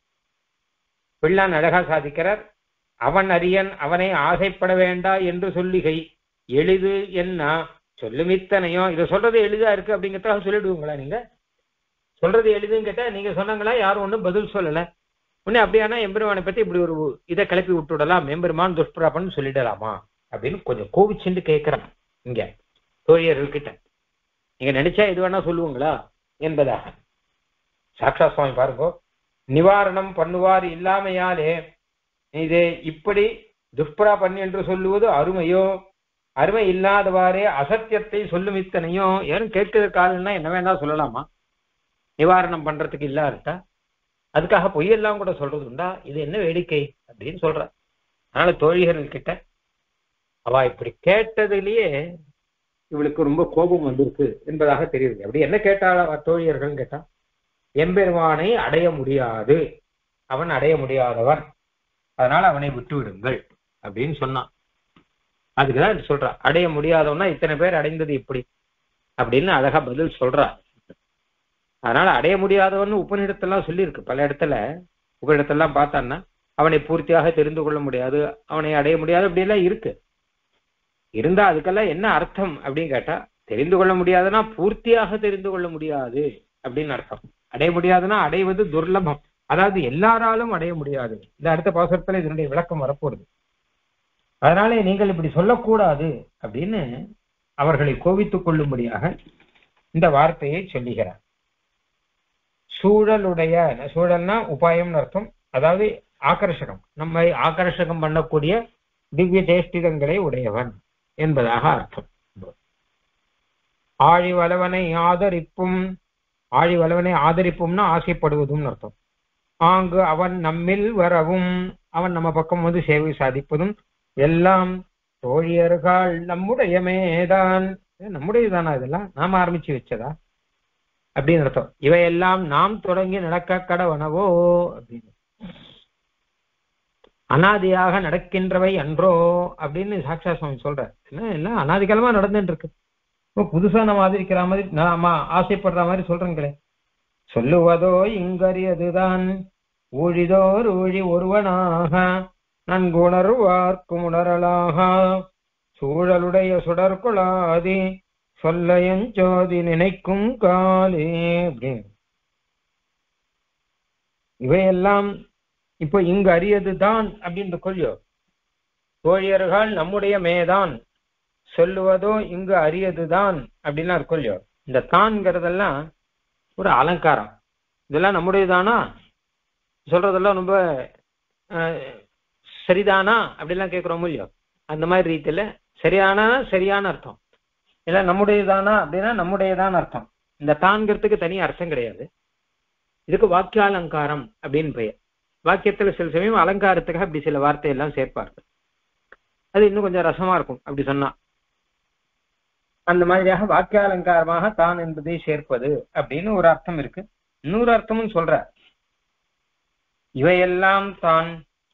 பிள்ளான் அழகா சாதிக்கிறார். அவன் அரியன், அவனை ஆசைப்பட வேண்டா என்று சொல்லுகை எளிது என்ன சொல்லும் இத்தனையும். இதை சொல்றது எளிதா இருக்கு அப்படிங்கிறத சொல்லிடுவீங்களா? நீங்க சொல்றது எளிதுன்னு கேட்டா நீங்க சொன்னாங்களா? யாரும் ஒன்றும் பதில் சொல்லல. உடனே அப்படியானா எம்பெருமானை பத்தி இப்படி ஒரு இதை கிளப்பி விட்டுடலாம், எம்பெருமான் துஷ்பிராபன்னு சொல்லிடலாமா அப்படின்னு கொஞ்சம் கோவிச்சுண்டு கேட்கிறான் இங்க தோழியர்கள்கிட்ட. நீங்க நினைச்சா எது வேணா சொல்லுவீங்களா என்பதாக. சாக்ஷா சுவாமி பாருங்க, நிவாரணம் பண்ணுவார் இல்லாமையாலே இது இப்படி துஷ்பிராபன் என்று சொல்லுவது அருமையோ, அருமை இல்லாதவாறே அசத்தியத்தை சொல்லும் இத்தனையோ. ஏன்னு கேட்கிறதுக்காகனா என்ன வேணா சொல்லலாமா? நிவாரணம் பண்றதுக்கு இல்லா இருக்கா? அதுக்காக பொய்யெல்லாம் கூட சொல்றது உண்டா? இது என்ன வேடிக்கை அப்படின்னு சொல்ற. அதனால தோழிகள் கிட்ட அவ இப்படி கேட்டதுலயே இவளுக்கு ரொம்ப கோபம் வந்திருக்கு என்பதாக தெரியுது. அப்படி என்ன கேட்டாளா தோழியர்கள் கேட்டா, எம்பெருமானை அடைய முடியாது, அவன் அடைய முடியாதவன், அதனால அவனை விட்டு விடுங்கள் அப்படின்னு சொன்னான். அதுக்குதான் சொல்றா, அடைய முடியாதவன்னா இத்தனை பேர் அடைந்தது இப்படி அப்படின்னு அழகா பதில் சொல்றா. அதனால அடைய முடியாதவன் உபநிடத்தெல்லாம் சொல்லியிருக்கு பல இடத்துல. உபநிடத்தெல்லாம் பார்த்தான்னா அவனை பூர்த்தியாக தெரிந்து கொள்ள முடியாது, அவனை அடைய முடியாது, அப்படி எல்லாம் இருக்கு. இருந்தா அதுக்கெல்லாம் என்ன அர்த்தம் அப்படின்னு கேட்டா, தெரிந்து கொள்ள முடியாதுன்னா பூர்த்தியாக தெரிந்து கொள்ள முடியாது அப்படின்னு அர்த்தம். அடைய முடியாதுன்னா அடைவது துர்லபம், அதாவது எல்லாராலும் அடைய முடியாது. இந்த அடுத்த பாசுரத்துல இதனுடைய விளக்கம் வரப்போகுது. அதனாலே நீங்கள் இப்படி சொல்லக்கூடாது அப்படின்னு அவர்களை கோபித்துக் கொள்ளும்படியாக இந்த வார்த்தையை சொல்லுகிறார். சூழலுடைய, சூழல்னா உபாயம்னு அர்த்தம், அதாவது ஆகர்ஷகம், நம்மை ஆகர்ஷகம் பண்ணக்கூடிய திவ்ய சேஷ்டிதங்களை உடையவன் என்பதாக அர்த்தம். ஆழி வளவனை ஆதரிப்பும், ஆழி வளவனை ஆதரிப்பும்னா ஆசைப்படுவதும் அர்த்தம். ஆங்கு அவன் நம்மில் வரவும், அவன் நம்ம பக்கம் வந்து சேவை சாதிப்பதும் எல்லாம் தோழியர்கள் நம்முடைய மேதான், நம்முடையதானா இதெல்லாம், நாம ஆரம்பிச்சு வச்சதா அப்படின்னு அர்த்தம். இவையெல்லாம் நாம் தொடங்கி நடக்க கடவனவோ அப்படின்னு, அனாதியாக நடக்கின்றவை அன்றோ அப்படின்னு சாட்சா சுவாமி சொல்ற. எல்லாம் அனாதிகாலமா நடந்துட்டு இருக்கு, புதுசா நம்ம ஆதரிக்கிற மாதிரி நாம ஆசைப்படுற மாதிரி சொல்றேங்களே. சொல்லுவதோ இங்கறியதுதான் ஊழிதோர் ஊழி ஒருவனாக நன்குணர்வார்க்கும் உணரலாக சூழலுடைய சுடற்கொளாதி சொல்லையஞ்சோதி நினைக்கும் காலே அப்படின்னு. இவையெல்லாம் இப்போ இங்கு அறியதுதான் அப்படின்னு கொள்ளியோ, தோழியர்கள் நம்முடைய மேதான் சொல்லுவதோ இங்கு அறியதுதான் அப்படின்னா கொள்ளியோ. இந்த தான்ங்கிறதெல்லாம் ஒரு அலங்காரம், இதெல்லாம் நம்முடையதானா சொல்றதெல்லாம் ரொம்ப சரிதானா அப்படிலாம் கேட்கிறோம் இல்லையோ, அந்த மாதிரி ரீதியில சரியான சரியான அர்த்தம். இல்ல நம்முடையதானா அப்படின்னா நம்முடையதான் அர்த்தம். இந்த தான்கிறதுக்கு தனி அர்த்தம் கிடையாது, இதுக்கு வாக்கியாலங்காரம் அப்படின்னு பெயர். வாக்கியத்துல சில சமயம் அலங்காரத்துக்காக அப்படி சில வார்த்தையெல்லாம் சேர்ப்பார்கள், அது இன்னும் கொஞ்சம் ரசமா இருக்கும் அப்படி சொன்னா. அந்த மாதிரியாக வாக்கியாலங்காரமாக தான் என்பதை சேர்ப்பது அப்படின்னு ஒரு அர்த்தம் இருக்கு. இன்னொரு அர்த்தமும் சொல்ற, இவையெல்லாம் தான்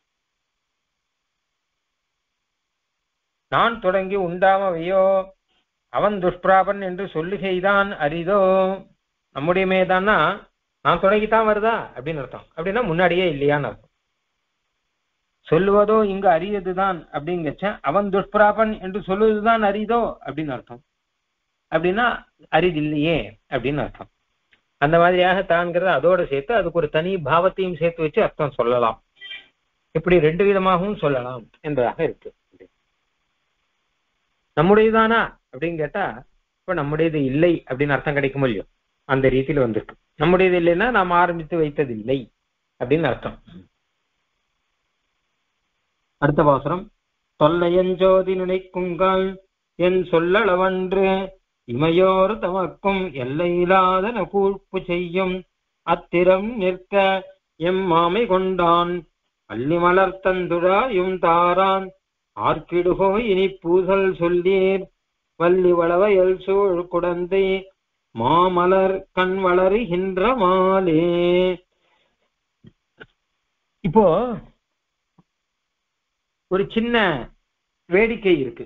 நான் தொடங்கி உண்டாமவையோ அவன் துஷ்பிராபன் என்று சொல்லுகைதான் அரிதோ. நம்முடைய மேதான்னா நான் தொடங்கித்தான் வருதா அப்படின்னு அர்த்தம், அப்படின்னா முன்னாடியே இல்லையான்னு அர்த்தம். சொல்லுவதோ இங்கு அரியதுதான் அப்படிங்கச்ச அவன் துஷ்பிராபன் என்று சொல்லுவதுதான் அரிதோ அப்படின்னு அர்த்தம், அப்படின்னா அரிதில்லையே அப்படின்னு அர்த்தம். அந்த மாதிரியாக தான்கிறத அதோட சேர்த்து அதுக்கு ஒரு தனி பாவத்தையும் சேர்த்து வச்சு அர்த்தம் சொல்லலாம். இப்படி ரெண்டு விதமாகவும் சொல்லலாம் என்பதாக இருக்கு. நம்முடையதானா அப்படின்னு கேட்டா இப்ப நம்முடையது இல்லை அப்படின்னு அர்த்தம் கிடைக்கும் இல்லையோ, அந்த ரீதியில வந்திருக்கு. நம்முடையது இல்லைன்னா நாம் ஆரம்பித்து வைத்தது இல்லை அப்படின்னு அர்த்தம். அடுத்த பாசுரம், தொல்லையஞ்சோதி நினைக்குங்கள் என் சொல்லளவன்று இமையோர் தமக்கும் எல்லையில்லாதன கூழ்ப்பு செய்யும் அத்திரம் நிற்க எம் மாமை கொண்டான் பள்ளி மலர்த்தந்துழாயும் தாரான் ஆர்க்கிடுகோ இனி பூசல் சொல்லீர் வள்ளி வளவையல் சூழ் குடந்தை மாமலர் கண் வளருகின்ற மாலே. இப்போ ஒரு சின்ன வேடிக்கை இருக்கு.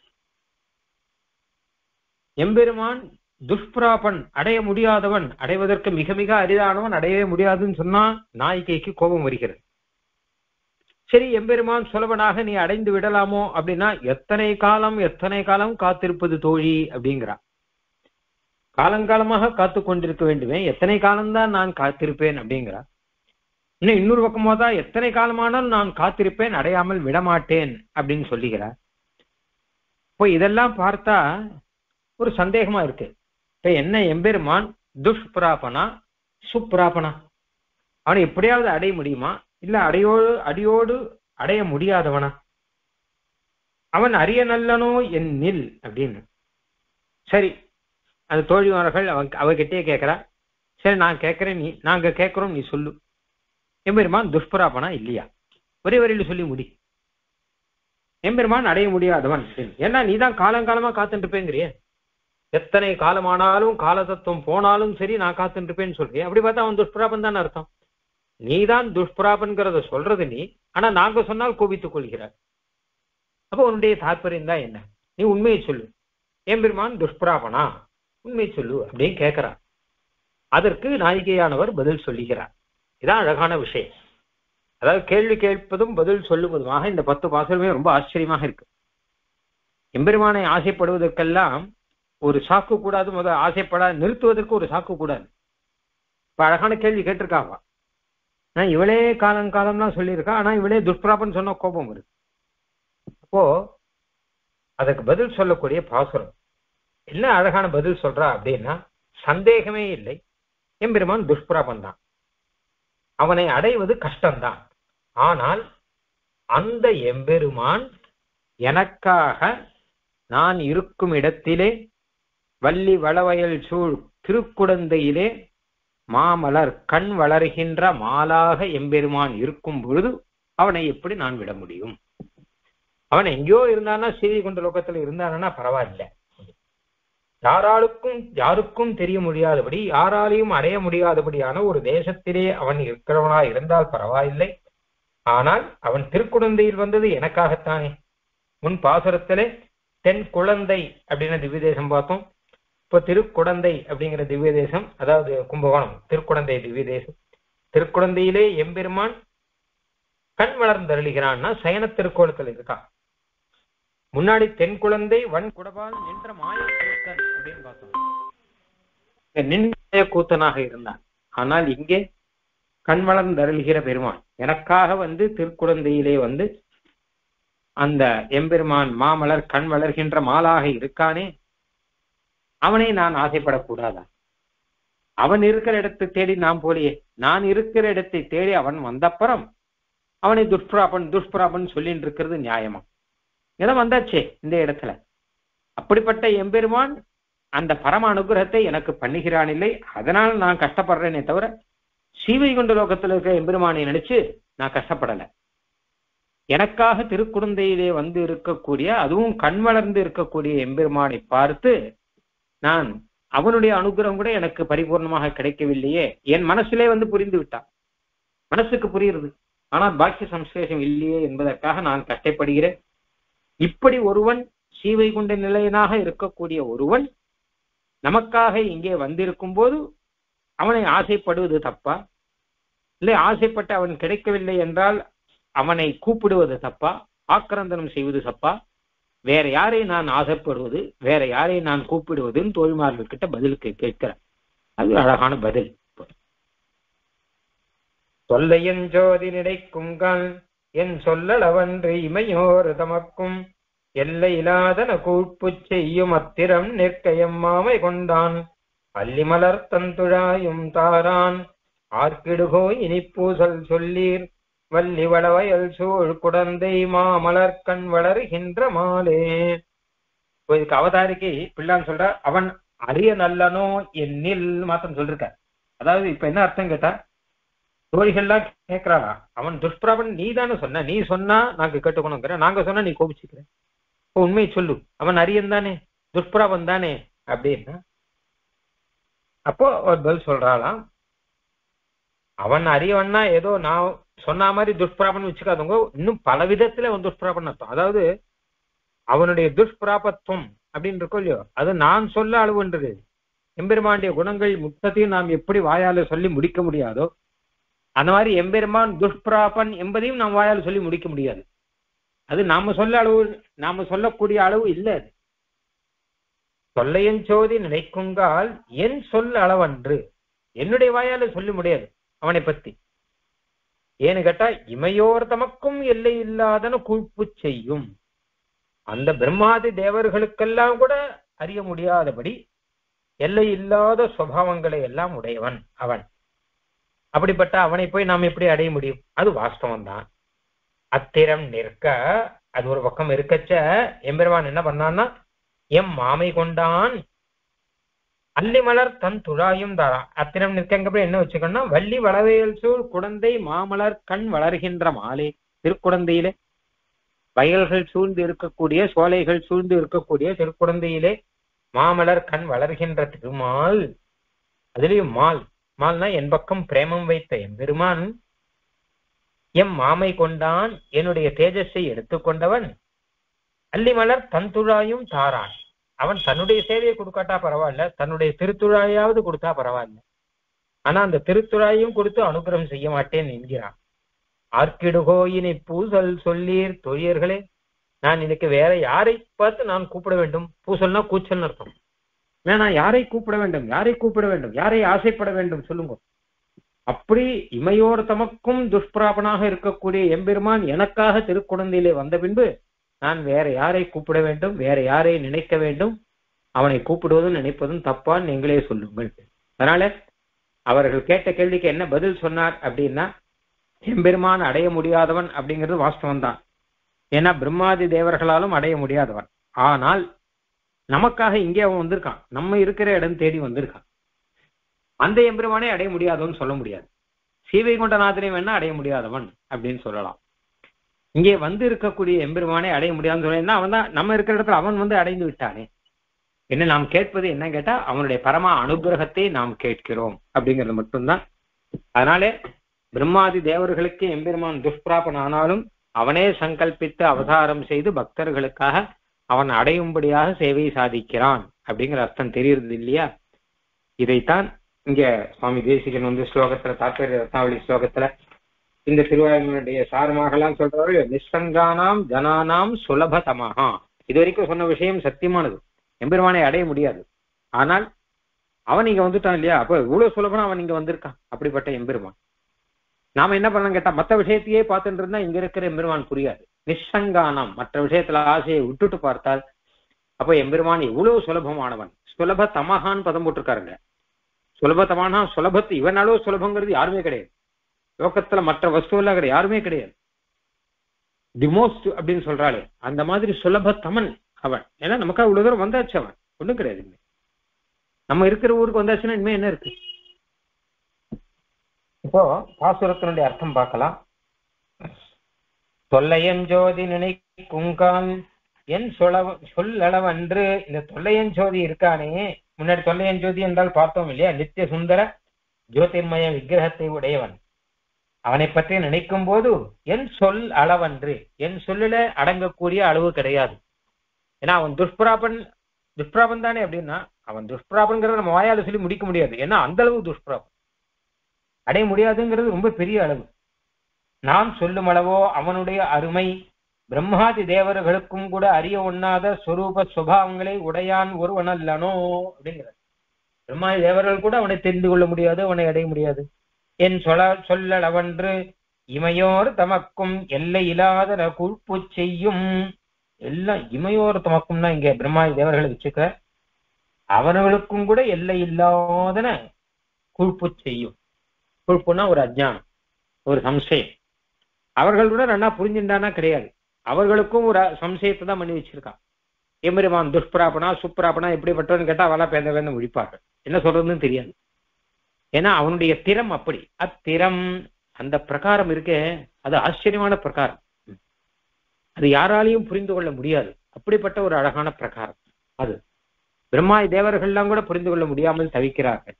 எம்பெருமான் துஷ்பிராபன், அடைய முடியாதவன், அடைவதற்கு மிக மிக அரிதானவன், அடையவே முடியாதுன்னு சொன்னா நாயிகைக்கு கோபம் வருகிறது. சரி, எம்பெருமான் சுலபனாக நீ அடைந்து விடலாமோ அப்படின்னா எத்தனை காலம் எத்தனை காலம் காத்திருப்பது தோழி அப்படிங்கிறா. காலங்காலமாக காத்து கொண்டிருக்க வேண்டுமே, எத்தனை காலம்தான் நான் காத்திருப்பேன் அப்படிங்கிறா. இன்னும் இன்னொரு பக்கமா தான் எத்தனை காலமானால் நான் காத்திருப்பேன், அடையாமல் விடமாட்டேன் அப்படின்னு சொல்லுகிறார். இப்போ இதெல்லாம் பார்த்தா ஒரு சந்தேகமா இருக்கு. இப்ப என்ன எம்பெருமான் துஷ்பிராபனா சுப்பிராபனா? அவனை எப்படியாவது அடைய முடியுமா, இல்ல அடையோடு அடியோடு அடைய முடியாதவனா? அவன் அறிய நல்லனோ என்னில் அப்படின்னு. சரி, அந்த தோழிமார்கள் அவன் அவகிட்டே கேட்கிறா. சரி, நான் கேட்கிறேன், நீ நாங்க கேட்கிறோம், நீ சொல்லு, எம்பெருமான் துஷ்பிராபனா இல்லையா? ஒரே வரையில சொல்லி முடி. எம்பெருமான் அடைய முடியாதவன், ஏன்னா நீதான் காலங்காலமா காத்துட்டு இருப்பேங்கிறிய. எத்தனை காலமானாலும் கால தத்துவம் போனாலும் சரி நான் காத்துட்டு இருப்பேன்னு சொல்றேன். அப்படி பார்த்தா அவன் துஷ்பிராபன் தான் அர்த்தம். நீதான் துஷ்பிராபன்கிறத சொல்றது நீ, ஆனா நாங்க சொன்னால் கோபித்துக் கொள்கிறார். அப்ப உன்னுடைய தாற்பயம் தான் என்ன? நீ உண்மையை சொல்லு, எம்பெருமான் துஷ்பிராபனா, உண்மையை சொல்லு அப்படின்னு கேட்கிறார். அதற்கு நாயிகையானவர் பதில் சொல்லுகிறார். இதான் அழகான விஷயம். அதாவது கேள்வி கேட்பதும் பதில் சொல்லுவதுமாக இந்த பத்து பாசுரமே ரொம்ப ஆச்சரியமாக இருக்கு. எம்பெருமானை ஆசைப்படுவதற்கெல்லாம் ஒரு சாக்கு கூடாது, முதல் ஆசைப்படா நிறுத்துவதற்கு ஒரு சாக்கு கூடாது. இப்ப அழகான கேள்வி கேட்டிருக்காவா, நான் இவளே காலம் காலம்லாம் சொல்லியிருக்கா, ஆனா இவளே துஷ்பிராபன்னு சொன்ன கோபம் வருது. அப்போ அதுக்கு பதில் சொல்லக்கூடிய பாசுரம் என்ன அழகான பதில் சொல்றா அப்படின்னா, சந்தேகமே இல்லை, எம்பெருமான் துஷ்பிராபன் தான், அவனை அடைவது கஷ்டம்தான். ஆனால் அந்த எம்பெருமான் எனக்காக நான் இருக்கும் இடத்திலே வள்ளி வளவயல் சூழ் திருக்குடந்தையிலே மாமலர் கண் வளர்கின்ற மாலாக எம்பெருமான் இருக்கும் பொழுது அவனை எப்படி நான் விட முடியும்? அவன் எங்கேயோ இருந்தானா, சீதை கொண்ட லோகத்துல இருந்தானா பரவாயில்ல, யாராலுக்கும் யாருக்கும் தெரிய முடியாதபடி யாராலையும் அடைய முடியாதபடியான ஒரு தேசத்திலே அவன் இருக்கிறவனா இருந்தால் பரவாயில்லை. ஆனால் அவன் திருக்குழந்தையில் வந்தது எனக்காகத்தானே. முன் பாசுரத்திலே தென் குழந்தை அப்படின்னு திவ்ய தேசம் பார்த்தோம். இப்போ திருக்குழந்தை அப்படிங்கிற திவ்ய தேசம், அதாவது கும்பகோணம் திருக்குழந்தை திவ்ய தேசம். திருக்குழந்தையிலே எம்பெருமான் கண் வளர்ந்தருளுகிறான்னா சயன திருக்கோலத்தில் இருக்கான். முன்னாடி தென் குழந்தை வன் குடபால் நின்ற மாய கூத்தன் அப்படின்னு பார்த்தோம், நின்ற கூத்தனாக இருந்தான். ஆனால் இங்கே கண் வளர்ந்தருளுகிற பெருமான் எனக்காக வந்து திருக்குழந்தையிலே வந்து அந்த எம்பெருமான் மாமலர் கண் வளர்கின்ற மாலாக இருக்கானே, அவனை நான் ஆசைப்படக்கூடாதா? அவன் இருக்கிற இடத்தை தேடி நாம் போலியே, நான் இருக்கிற இடத்தை தேடி அவன் வந்தப்புறம் அவனை துஷ்பிராபன் துஷ்பிராபன் சொல்லிட்டு இருக்கிறது நியாயமா? இடம் வந்தாச்சே இந்த இடத்துல. அப்படிப்பட்ட எம்பெருமான் அந்த பரம அனுகிரகத்தை எனக்கு பண்ணுகிறான் இல்லை, அதனால் நான் கஷ்டப்படுறேனே தவிர ஸ்ரீவைகுண்ட லோகத்தில் இருக்கிற எம்பெருமானை நினைச்சு நான் கஷ்டப்படல. எனக்காக திருக்குழந்தையிலே வந்து இருக்கக்கூடிய, அதுவும் கண் வளர்ந்து இருக்கக்கூடிய எம்பெருமானை பார்த்து நான் அவனுடைய அனுகிரகம் கூட எனக்கு பரிபூர்ணமாக கிடைக்கவில்லையே, என் மனசிலே வந்து புரிந்து விட்டான். மனசுக்கு புரியுறது, ஆனால் பாக்கிய சம்ஸ்லேஷம் இல்லையே என்பதற்காக நான் கஷ்டப்படுகிறேன். இப்படி ஒருவன் ஸ்ரீவைகுண்ட நிலையனாக இருக்கக்கூடிய ஒருவன் நமக்காக இங்கே வந்திருக்கும் போது அவனை ஆசைப்படுவது தப்பா? இல்லை ஆசைப்பட்டு அவன் கிடைக்கவில்லை என்றால் அவனை கூப்பிடுவது தப்பா? ஆக்கிரந்தனம் செய்வது தப்பா? வேற யாரை நான் ஆசைப்படுவது, வேற யாரை நான் கூப்பிடுவதுன்னு தோழிமார்கள் கிட்ட பதிலுக்கு கேட்கிறேன். அது அழகான பதில். தொல்லையன் ஜோதி நினைக்குங்கள் என் சொல்லளவன்று இமையோர் தமக்கும் எல்லை இல்லாதன கூட்பு செய்யும் அத்திரம் நிற்கயம் மாமை கொண்டான் பள்ளிமலர் தந்துழாயும் தாரான் ஆர்க்கிடுகோ இனிப்பூசல் சொல்லீர் வள்ளி வளவயல் சூழ் குடந்தை மாமலர் கண் வளர்கின்ற மாலே. இதுக்கு அவதாரிக்கை பிள்ளான்னு சொல்ற, அவன் அரிய நல்லனோ என்னில் மாத்திரம் சொல்லிருக்க. அதாவது இப்ப என்ன அர்த்தம் கேட்டா, தோழிகள்லாம் கேட்கிறாளா, அவன் துஷ்பிரபன் நீ தானே சொன்ன, நீ சொன்னா நாங்க கேட்டுக்கணுங்கிற, நாங்க சொன்னா நீ கோபிச்சுக்கிற, உண்மையை சொல்லு, அவன் அரியன் தானே துஷ்பிரபன் தானே அப்படின்னா. அப்போ ஒரு பதில் சொல்றாளாம், அவன் அறியவன்னா ஏதோ நான் சொன்ன மாதிரி துஷ்பிராபன் வச்சுக்காதவங்க, இன்னும் பல விதத்துல அவன் துஷ்பிராபன் அர்த்தம். அதாவது அவனுடைய துஷ்பிராபத்துவம் அப்படின்னு இருக்கோ இல்லையோ, அது நான் சொல்ல அளவுன்றது. எம்பெருமானுடைய குணங்கள் முத்தத்தையும் நாம் எப்படி வாயால சொல்லி முடிக்க முடியாதோ, அந்த மாதிரி எம்பெருமான் துஷ்பிராபன் என்பதையும் நாம் வாயால சொல்லி முடிக்க முடியாது. அது நாம சொல்ல அளவு, நாம சொல்லக்கூடிய அளவு இல்லை. அது தொல்லையன் சோதி நினைக்குங்கால் என் சொல் அளவன்று, என்னுடைய வாயால சொல்லி முடியாது அவனை பத்தி. ஏன்னு கேட்டா, இமையோர் தமக்கும் எல்லை இல்லாதன கூழ்ப்பு செய்யும், அந்த பிரம்மாதி தேவர்களுக்கெல்லாம் கூட அறிய முடியாதபடி எல்லை இல்லாத சுபாவங்களை எல்லாம் உடையவன் அவன். அப்படிப்பட்ட அவனை போய் நாம் எப்படி அடைய முடியும்? அது வாஸ்தவம் தான். அத்திரம் நிற்க, அது ஒரு பக்கம் இருக்கச்ச எம்பெருமான் என்ன பண்ணான்னா, எம் மாமை கொண்டான் அல்லிமலர் தன் துழாயும் தாரான். அத்திரம் நிற்கங்க என்ன வச்சுக்கணும்னா, வள்ளி வளவேல் சூழ் குடந்தை மாமலர் கண் வளர்கின்ற மாலே. திருக்குடந்தையிலே வயல்கள் சூழ்ந்து இருக்கக்கூடிய, சோலைகள் சூழ்ந்து இருக்கக்கூடிய திருக்குடந்தையிலே மாமலர் கண் வளர்கின்ற திருமால். அதுலயும் மால், மால்னா என் பக்கம் பிரேமம் வைத்த எம்பெருமான் எம் மாமை கொண்டான், என்னுடைய தேஜஸை எடுத்துக்கொண்டவன். அல்லிமலர் தன் துழாயும் தாரான், அவன் தன்னுடைய சேவையை கொடுக்காட்டா பரவாயில்ல, தன்னுடைய திருத்துழாயாவது கொடுத்தா பரவாயில்ல, ஆனா அந்த திருத்துழாயும் கொடுத்து அனுகிரகம் செய்ய மாட்டேன் என்கிறான். ஆர்க்கிடுகோயினை பூசல் சொல்லீர் தொழியர்களே, நான் இன்னைக்கு வேற யாரை பார்த்து நான் கூப்பிட வேண்டும்? பூசல்னா கூச்சல்னு அர்த்தம். வேணா யாரை கூப்பிட வேண்டும், யாரை கூப்பிட வேண்டும், யாரை ஆசைப்பட வேண்டும் சொல்லுங்க. அப்படி இமையோர் தமக்கும் துஷ்பிராபனாக இருக்கக்கூடிய எம்பெருமான் எனக்காக திருக்குழந்தையிலே வந்த பின்பு நான் வேற யாரை கூப்பிட வேண்டும், வேற யாரை நினைக்க வேண்டும்? அவனை கூப்பிடுவதும் நினைப்பதும் தப்பான்னு நீங்களே சொல்லுங்கள். அதனால அவர்கள் கேட்ட கேள்விக்கு என்ன பதில் சொன்னார் அப்படின்னா, எம்பெருமான் அடைய முடியாதவன் அப்படிங்கிறது வாஸ்தவம் தான். ஏன்னா பிரம்மாதி தேவர்களாலும் அடைய முடியாதவன். ஆனால் நமக்காக இங்கே அவன் வந்திருக்கான், நம்ம இருக்கிற இடம் தேடி வந்திருக்கான். அந்த எம்பெருமானே அடைய முடியாதவன் சொல்ல முடியாது. சீவைகுண்டநாதனை வேணா அடைய முடியாதவன் அப்படின்னு சொல்லலாம். இங்கே வந்து இருக்கக்கூடிய எம்பெருமானே அடைய முடியாதுன்னு சொல்ல, அவன் தான் நம்ம இருக்கிற இடத்துல அவன் வந்து அடைந்து விட்டானே. என்ன நாம் கேட்பது என்ன கேட்டா அவனுடைய பரம அனுகிரகத்தை நாம் கேட்கிறோம் அப்படிங்கிறது மட்டும்தான். அதனாலே பிரம்மாதி தேவர்களுக்கு எம்பெருமான் துஷ்பிராபன் ஆனாலும் அவனே சங்கல்பித்து அவதாரம் செய்து பக்தர்களுக்காக அவன் அடையும்படியாக சேவை சாதிக்கிறான் அப்படிங்கிற அர்த்தம் தெரியுறது இல்லையா? இதைத்தான் இங்க சுவாமி தேசிகன் வந்து ஸ்லோகத்துல தாத்பரிய ரத்னாவளி ஸ்லோகத்துல இந்த திருவாரூருடைய சாரமாகலாம் சொல்றாரு. நிசங்கானாம் ஜனானாம் சுலபதமாக. இது வரைக்கும் சொன்ன விஷயம் சத்தியமானது. எம்பெருமானை அடைய முடியாது, ஆனால் அவன் இங்க வந்துட்டான் இல்லையா? அப்ப இவ்வளவு சுலபனா அவன் இங்க வந்திருக்கான். அப்படிப்பட்ட எம்பெருமான் நாம என்ன பண்ணலாம் கேட்டா மற்ற விஷயத்தையே பார்த்துட்டு இருந்தா இங்க இருக்கிற எம்பெருமான் புரியாது. நிசங்கானாம், மற்ற விஷயத்துல ஆசையை விட்டுட்டு பார்த்தால் அப்ப எம்பெருமான் எவ்வளவு சுலபமானவன். சுலப தமகான்னு பதம் போட்டிருக்காருங்க. சுலபத்தமானா சுலபத்து இவனாலோ சுலபங்கிறது யாருமே கிடையாது. லோகத்துல மற்ற வஸ்து எல்லாம் கிடையாது, யாருமே கிடையாது. தி மோஸ்ட் அப்படின்னு சொல்றாளே அந்த மாதிரி சுலபத்தமன் அவன். ஏன்னா நமக்காக இவ்வளவு தூரம் வந்தாச்சு, அவன் ஒண்ணும் கிடையாது. நம்ம இருக்கிற ஊருக்கு வந்தாச்சுன்னா இனிமே என்ன இருக்கு? இப்போ பாசுரத்தினுடைய அர்த்தம் பார்க்கலாம். தொல்லையஞ்சோதி நினை குங்கான் என் சொலவ சொல்லளவன்று. இந்த தொல்லையஞ்சோதி இருக்கானே, முன்னாடி தொல்லையஞ்சோதி என்றால் பார்த்தோம் இல்லையா? நித்திய சுந்தர ஜோதிர்மய விக்கிரகத்தை உடையவன். அவனை பற்றி நினைக்கும் போது என் சொல் அளவன்று, என் சொல்லில அடங்கக்கூடிய அளவு கிடையாது. ஏன்னா அவன் துஷ்பிராபன் துஷ்பிராபன் தானே. அப்படின்னா அவன் துஷ்பிராபன்கிறத நம்ம வாயால சொல்லி முடிக்க முடியாது. ஏன்னா அந்த அளவு துஷ்பிராபன் அடைய முடியாதுங்கிறது ரொம்ப பெரிய அளவு. நான் சொல்லும் அளவோ அவனுடைய அருமை பிரம்மாதி தேவர்களுக்கும் கூட அறிய ஒண்ணாத ஸ்வரூப சுபாவங்களை உடையான் ஒருவன் அல்லனோ அப்படிங்கிறார். பிரம்மாதி தேவர்கள் கூட அவனை தெரிந்து கொள்ள முடியாது, அவனை அடைய முடியாது. என் சொல சொல்லளவன்று இமையோர் தமக்கும் எல்லை இல்லாத குழ்ப்பு செய்யும். எல்லாம் இமையோர் தமக்கும்னா இங்க பிரம்மாதி தேவர்களை வச்சுக்க, அவர்களுக்கும் கூட எல்லை இல்லாதன குழ்ப்பு செய்யும். குழ்ப்புனா ஒரு அஜ்ஞானம், ஒரு சம்சயம். அவர்கள் கூட நல்லா புரிஞ்சுட்டானா கிடையாது, அவர்களுக்கும் ஒரு சம்சயத்தை தான் பண்ணி வச்சிருக்கான். எம்பெருமான் துஷ்பிராபனா சுப்ராபனா எப்படிப்பட்டவன்னு கேட்டா அவளா பேந்த பேந்த முடிப்பார்கள், என்ன சொல்றதுன்னு தெரியாது. ஏன்னா அவனுடைய திறம் அப்படி. அத்திறம் அந்த பிரகாரம் இருக்கே, அது ஆச்சரியமான பிரகாரம். அது யாராலையும் புரிந்து கொள்ள முடியாது. அப்படிப்பட்ட ஒரு அழகான பிரகாரம் அது. பிரம்மாதி தேவர்கள்லாம் கூட புரிந்து கொள்ள முடியாமல் தவிக்கிறார்கள்.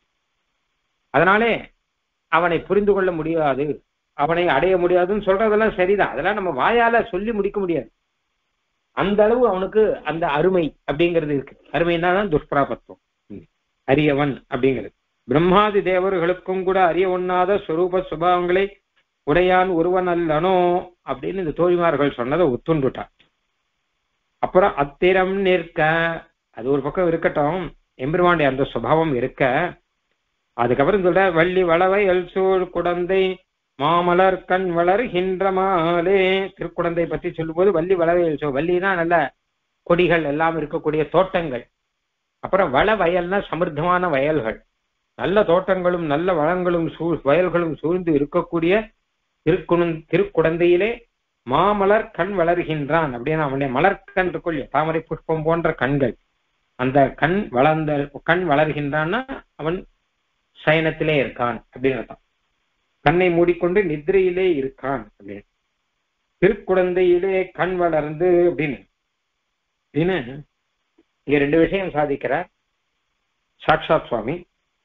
அதனாலே அவனை புரிந்து கொள்ள முடியாது, அவனை அடைய முடியாதுன்னு சொல்றதெல்லாம் சரிதான். அதெல்லாம் நம்ம வாயால சொல்லி முடிக்க முடியாது. அந்த அளவு அவனுக்கு அந்த அருமை அப்படிங்கிறது இருக்கு. அருமைனாதான் துஷ்பிராபத்துவம், அரியவன் அப்படிங்கிறது. பிரம்மாதி தேவர்களுக்கும் கூட அறிய ஒண்ணாத ஸ்வரூப சுபாவங்களை உடையான் ஒருவன் அல்லனோ அப்படின்னு இந்த தோழிமார்கள் சொன்னதை ஒத்துண்டுட்டான். அப்புறம் அத்திரம் நிற்க, அது ஒரு பக்கம் இருக்கட்டும், எம்பெருமானுடைய அந்த சுபாவம் இருக்க. அதுக்கப்புறம் சொல்ற வள்ளி வளவை எல் சூழ் குடந்தை மாமலர் கண் வளர்கின்ற மாலே. திருக்குடந்தை பற்றி சொல்லும் போது வள்ளி வளவை எல் சோ, வள்ளினா நல்ல கொடிகள் எல்லாம் இருக்கக்கூடிய தோட்டங்கள். அப்புறம் வள வயல்னா சமிருத்தமான வயல்கள், நல்ல தோட்டங்களும் நல்ல வளங்களும் சூ வயல்களும் சூழ்ந்து இருக்கக்கூடிய திருக்குண திருக்குடந்தையிலே மாமலர் கண் வளர்கின்றான். அப்படின்னா அவனுடைய மலர்கண் இருக்குள்ள தாமரை புஷ்பம் போன்ற கண்கள், அந்த கண் வளர்ந்த கண் வளர்கின்றான்னா அவன் சயனத்திலே இருக்கான் அப்படின்னு அர்த்தம். கண்ணை மூடிக்கொண்டு நித்ரையிலே இருக்கான் அப்படின்னு. திருக்குடந்தையிலே கண் வளர்ந்து அப்படின்னு அப்படின்னு இங்க ரெண்டு விஷயம் சாதிக்கிறார் சாட்சாத் சுவாமி.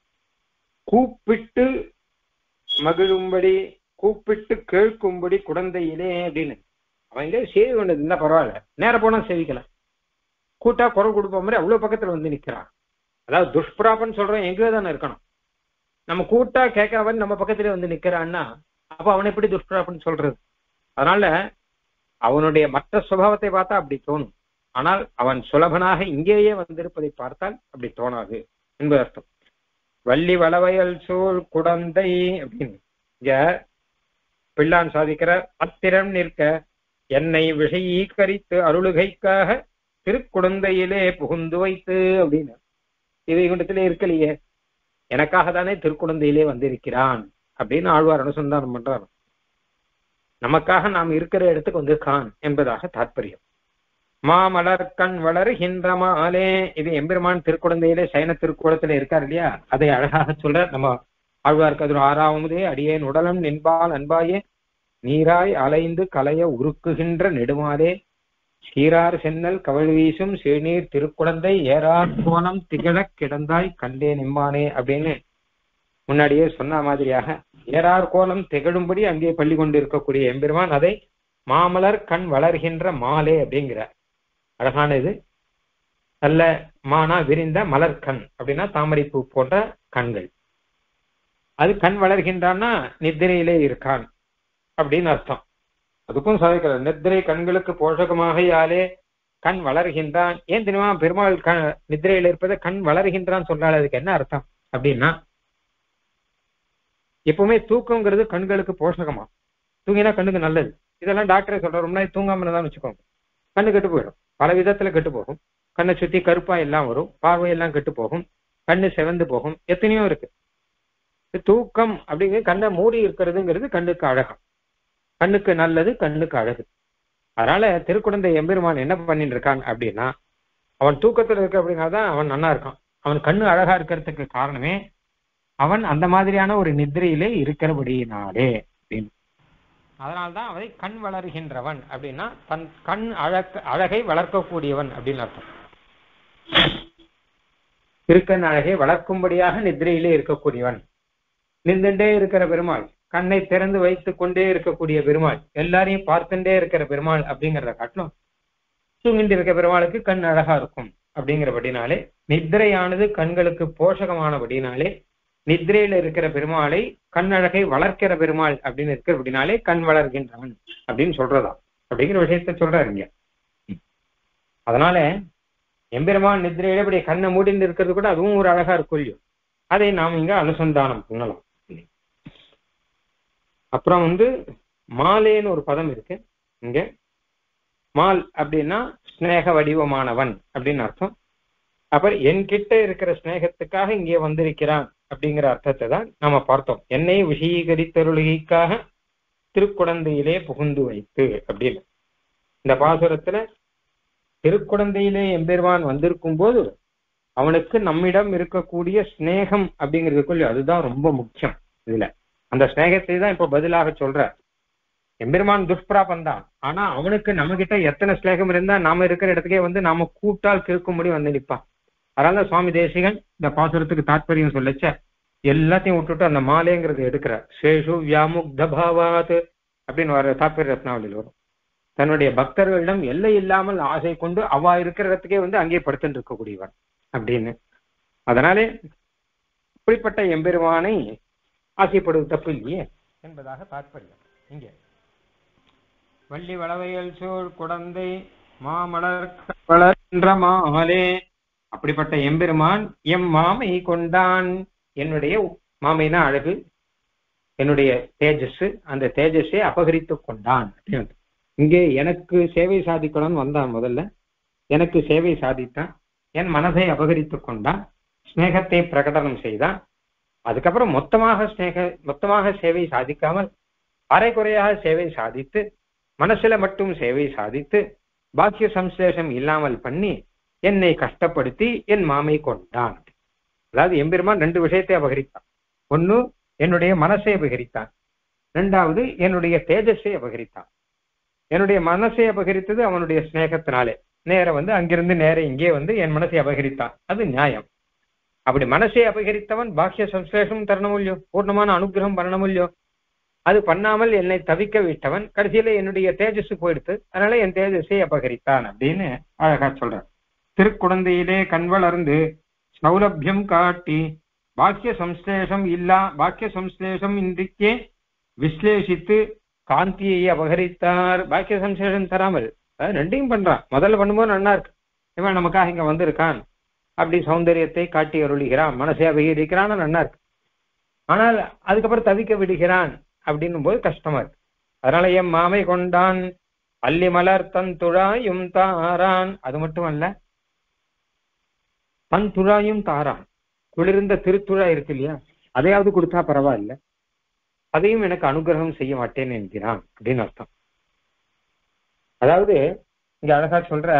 கூப்பிட்டு மகிழும்படி, கூப்பிட்டு கேட்கும்படி குடந்தையிலே அப்படின்னு. அவங்க சேவி கொண்டது இருந்தா பரவாயில்ல, நேர போனா சேவிக்கலாம். கூட்டா குரல் கொடுப்ப மாதிரி அவ்வளவு பக்கத்துல வந்து நிக்கிறான். அதாவது துஷ்பிராபன் சொல்றோம் எங்கேயோ தானே இருக்கணும். நம்ம கூட்டா கேட்காம நம்ம பக்கத்திலே வந்து நிக்கிறான்னா அப்ப அவனை எப்படி துஷ்பிராபன் சொல்றது? அதனால அவனுடைய மற்ற சுபாவத்தை பார்த்தா அப்படி தோணும். ஆனால் அவன் சுலபனாக இங்கேயே வந்திருப்பதை பார்த்தால் அப்படி தோணாது என்பது அர்த்தம். வள்ளி வளவயல் சூழ் குடந்தை அப்படின்னு இங்க பிள்ளான் சாதிக்கிற அத்திரம் நிற்க என்னை விஷயீகரித்து அருளுகைக்காக திருக்குடந்தையிலே புகுந்து வைத்து அப்படின்னு இதை குண்டத்திலே இருக்கலையே, எனக்காக தானே திருக்குடந்தையிலே வந்திருக்கிறான் அப்படின்னு ஆழ்வார் அனுசந்தானம் பண்றார். நமக்காக நாம் இருக்கிற இடத்துக்கு வந்திருக்கான் என்பதாக தாற்பயம். மாமலர் கண் வளர்கின்ற மாலே, இது எம்பெருமான் திருக்குடந்தையிலே சைன திருக்குளத்திலே இருக்கார் இல்லையா, அதை அழகாக சொல்ற நம்ம ஆழ்வார்க்கு. அது ஆறாவதே அடியேன் உடலம் நின்பால் அன்பாயே நீராய் அலைந்து கலைய உருக்குகின்ற நெடுமாலே சீரார் சென்னல் கவல் வீசும் சிறுநீர் திருக்குடந்தை ஏறார் கோலம் திகழ கிடந்தாய் கண்டே நிம்பானே அப்படின்னு முன்னாடியே சொன்ன மாதிரியாக ஏறார் கோலம் திகழும்படி அங்கே பள்ளி கொண்டு இருக்கக்கூடிய எம்பெருமான் அதை மாமலர் கண் வளர்கின்ற மாலே அப்படிங்கிறார். அழகான இது. நல்ல மானா விரிந்த மலர் கண் அப்படின்னா தாமரைப்பூ போன்ற கண்கள். அது கண் வளர்கின்றான்னா நித்திரையிலே இருக்கான் அப்படின்னு அர்த்தம். அதுக்கும் சாதிக்கிறார். நித்திரை கண்களுக்கு போஷகமாக யாலே கண் வளர்கின்றான். ஏன் தெரியுமா பெருமாள் க நித்திரையில இருப்பதை கண் வளர்கின்றான் சொல்றாள். அதுக்கு என்ன அர்த்தம் அப்படின்னா, எப்பவுமே தூக்கங்கிறது கண்களுக்கு போஷகமா. தூங்கினா கண்ணுக்கு நல்லது. இதெல்லாம் டாக்டரே சொல்ற. ரொம்ப நாள் தூங்காம தான் வச்சுக்கோங்க, கண்ணு கெட்டு போயிடும். பல விதத்துல கெட்டு போகும். கண்ணை சுத்தி கருப்பா எல்லாம் வரும், பார்வையெல்லாம் கெட்டு போகும், கண்ணு செவந்து போகும், எத்தனையோ இருக்கு. தூக்கம் அப்படிங்கிறது கண்ணை மூடி இருக்கிறதுங்கிறது கண்ணுக்கு அழகம், கண்ணுக்கு நல்லது, கண்ணுக்கு அழகு. அதனால திருக்குடந்தை எம்பெருமான் என்ன பண்ணிட்டு இருக்கான் அப்படின்னா, அவன் தூக்கத்துல இருக்க அப்படின்னாதான் அவன் நன்னா இருக்கான். அவன் கண்ணு அழகா இருக்கிறதுக்கு காரணமே அவன் அந்த மாதிரியான ஒரு நித்திரையிலே இருக்கிறபடியினாலே அப்படின்னு. அதனால்தான் அவனை கண் வளர்கின்றவன் அப்படின்னா தன் கண் அழக அழகை வளர்க்கக்கூடியவன் அப்படின்னு அர்த்தம். திருக்கண் அழகை வளர்க்கும்படியாக நித்திரையிலே இருக்கக்கூடியவன். நின்றுண்டே இருக்கிற பெருமாள், கண்ணை திறந்து வைத்து கொண்டே இருக்கக்கூடிய பெருமாள், எல்லாரையும் பார்த்துட்டே இருக்கிற பெருமாள் அப்படிங்கிறத காட்டிலும் தூங்கிட்டு இருக்க பெருமாளுக்கு கண் அழகா இருக்கும் அப்படிங்கிறபடினாலே, நித்திரையானது கண்களுக்கு போஷகமானபடினாலே நித்திரையில இருக்கிற பெருமாளை கண் அழகை வளர்க்கிற பெருமாள் அப்படின்னு இருக்கிறபடினாலே கண் வளர்கின்றவன் அப்படின்னு சொல்றதா அப்படிங்கிற விஷயத்த சொல்றாருங்க. அதனால எம்பெருமான் நித்திரையில இப்படி கண்ணை மூடிந்து இருக்கிறது கூட அதுவும் ஒரு அழகா இருக்கும் இல்லையோ, அதை நாம் இங்க அனுசந்தானம் பண்ணலாம். அப்புறம் வந்து மாலேன்னு ஒரு பதம் இருக்கு இங்க. மால் அப்படின்னா ஸ்நேக வடிவமானவன் அப்படின்னு அர்த்தம். அப்புறம் என்கிட்ட இருக்கிற ஸ்நேகத்துக்காக இங்கே வந்திருக்கிறான் அப்படிங்கிற அர்த்தத்தை தான் நாம பார்த்தோம். என்னை விஷயீகரித்தருளிக்காக திருக்குடந்தையிலே புகுந்து வைத்து அப்படின்னு. இந்த பாசுரத்துல திருக்குடந்தையிலே எம்பெருமான் வந்திருக்கும் போது அவனுக்கு நம்மிடம் இருக்கக்கூடிய ஸ்நேகம் அப்படிங்கிறதுக்குள்ள அதுதான் ரொம்ப முக்கியம். இதுல அந்த ஸ்நேகத்தை தான் இப்ப பதிலாக சொல்ற. எம்பெருமான் துஷ்பிராபன் தான், ஆனா அவனுக்கு நம்ம கிட்ட எத்தனை ஸ்நேகம் இருந்தா நாம இருக்கிற இடத்துக்கே வந்து நாம கூட்டால் கேட்கும்படி வந்து நிற்பான். அதனால சுவாமி தேசிகன் இந்த பாசுரத்துக்கு தாற்பயம் சொல்லச்ச எல்லாத்தையும் விட்டுட்டு அந்த மாலேங்கிறது எடுக்கிறார். சேஷு வியாமுக்த பாவாத் அப்படின்னு வர தாற்பய ரத்னாவளியில் வரும். தன்னுடைய பக்தர்களிடம் எல்லை இல்லாமல் ஆசை கொண்டு அவா இருக்கிற இடத்துக்கே வந்து அங்கே படுத்துட்டு இருக்கக்கூடியவன் அப்படின்னு. அதனாலே இப்படிப்பட்ட எம்பெருமானை ஆசைப்படுவது தப்பு இல்லையே என்பதாக தாற்பயம். இங்கே வள்ளி வளவையல் சூழ் குடந்தை மாமலர் வளர்கின்ற மாலே, அப்படிப்பட்ட எம்பெருமான் எம் மாமை கொண்டான். என்னுடைய மாமைனா அழகு, என்னுடைய தேஜஸ், அந்த தேஜஸை அபகரித்து கொண்டான். இங்கே எனக்கு சேவை சாதிக்கணும்னு வந்தான். முதல்ல எனக்கு சேவை சாதித்தான், என் மனதை அபகரித்து கொண்டான், ஸ்நேகத்தை பிரகடனம் செய்தான். அதுக்கப்புறம் மொத்தமாக ஸ்நேக மொத்தமாக சேவை சாதிக்காமல் அரைக்குறையாக சேவை சாதித்து, மனசுல மட்டும் சேவை சாதித்து, பாக்கிய சம்சேஷம் இல்லாமல் பண்ணி என்னை கஷ்டப்படுத்தி என் மாமை கொண்டான். அதாவது எம்பெருமான் ரெண்டு விஷயத்தை அபகரித்தான். ஒன்னு என்னுடைய மனசை அபகரித்தான், ரெண்டாவது என்னுடைய தேஜஸை அபகரித்தான். என்னுடைய மனசை அபகரித்தது அவனுடைய ஸ்நேகத்தினாலே. நேர வந்து அங்கிருந்து நேர இங்கே வந்து என் மனசை அபகரித்தான், அது நியாயம். அப்படி மனசை அபகரித்தவன் பாக்கிய சம்சேஷம் தரணும் இல்லையோ, பூர்ணமான அனுகிரகம் பண்ணணும் இல்லையோ, அது பண்ணாமல் என்னை தவிக்க விட்டவன் கடைசியில என்னுடைய தேஜஸ் போயிடுத்து, அதனால என் தேஜஸை அபகரித்தான் அப்படின்னு அழகா சொல்றான். திருக்குடந்தையிலே கண்வளர்ந்து சௌலபியம் காட்டி பாக்கிய சம்ஸ்லேஷம் இல்லா பாக்கிய சம்ஸ்லேஷம் இன்றைக்கே விஸ்லேஷித்து காந்தியை அபகரித்தார், பாக்கிய சம்சேஷன் தராமல் ரெண்டையும் பண்றான். முதல்ல பண்ணும்போது நல்லா இருக்கு, இவன் நமக்காக இங்க வந்திருக்கான், அப்படி சௌந்தரியத்தை காட்டி அருளுகிறான், மனசை அபகரிக்கிறான், நல்லா இருக்கு. ஆனால் அதுக்கப்புறம் தவிக்க விடுகிறான் அப்படின்னும் போது கஷ்டமா இருக்கு. அதனால என் மாமை கொண்டான் அல்லி மலர் தன் துழாயும் தாரான். அது மட்டும் அல்ல, தன் துழாயும் தாரான், குளிர்ந்த திருத்துழா இருக்கு இல்லையா, அதையாவது கொடுத்தா பரவாயில்ல, அதையும் எனக்கு அனுகிரகம் செய்ய மாட்டேன் என்கிறான் அப்படின்னு அர்த்தம். அதாவது இங்க அழகா சொல்ற,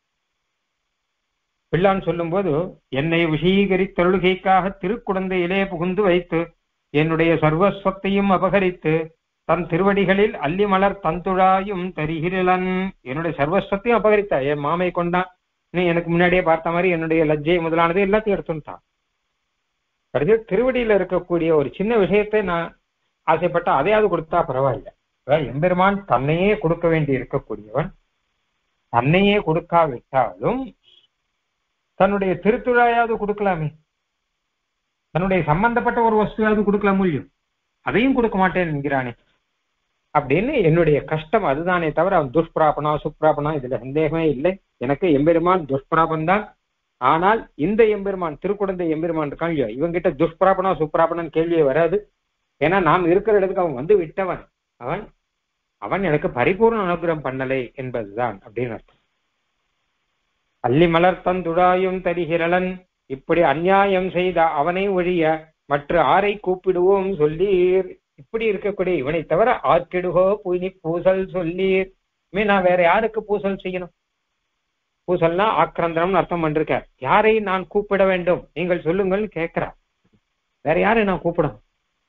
பிள்ளான் சொல்லும் போது, என்னை விஷீகரித்தருளுகைக்காக திருக்குடந்தையிலே புகுந்து வைத்து என்னுடைய சர்வஸ்வத்தையும் அபகரித்து தன் திருவடிகளில் அல்லி மலர் தந்துழாயும் தரிகிறன். என்னுடைய சர்வஸ்வத்தையும் அபகரித்தா, என் மாமை கொண்டான், நீ எனக்கு முன்னாடியே பார்த்த மாதிரி என்னுடைய லஜ்ஜை முதலானது எல்லாத்தையும் எடுத்துட்டான். கடைசி திருவடியில இருக்கக்கூடிய ஒரு சின்ன விஷயத்தை நான் ஆசைப்பட்ட, அதையாவது கொடுத்தா பரவாயில்ல. எம்பெருமான் தன்னையே கொடுக்க வேண்டி இருக்கக்கூடியவன், தன்னையே கொடுக்காவிட்டாலும் தன்னுடைய திருத்துழாயாவது கொடுக்கலாமே, தன்னுடைய சம்பந்தப்பட்ட ஒரு வஸ்துவாவது கொடுக்கலாம் முடியும், அதையும் கொடுக்க மாட்டேன் என்கிறானே அப்படின்னு என்னுடைய கஷ்டம் அதுதானே தவிர அவன் துஷ்பிராபனா சுப்ராபனா இதுல சந்தேகமே இல்லை. எனக்கு எம்பெருமான் துஷ்பிராபன் தான். ஆனால் இந்த எம்பெருமான் திருக்குடந்தை எம்பெருமான் இருக்கான் இல்லையா, இவங்கிட்ட துஷ்பிராபனா சுப்ராபனன் கேள்வியே வராது. ஏன்னா நாம் இருக்கிற இடத்துக்கு அவன் வந்து விட்டவன், அவன் அவன் எனக்கு பரிபூர்ண அனுகிரகம் பண்ணலை என்பதுதான் அப்படின்னு அர்த்தம். அல்லி மலர் தந்துடாயும் தரிகிறலன், இப்படி அநியாயம் செய்த அவனை ஒழிய மற்ற ஆரை கூப்பிடுவோம் சொல்லீர். இப்படி இருக்கக்கூடிய இவனை தவிர ஆர்க்கிடுகோ புனி பூசல் சொல்லீர். மீ நான் வேற யாருக்கு பூசல் செய்யணும்? பூசல்னா ஆக்கிரந்தனம்னு அர்த்தம் பண்ணிருக்க. யாரை நான் கூப்பிட வேண்டும் நீங்கள் சொல்லுங்கள் கேட்கிறா. வேற யாரை நான் கூப்பிடணும்?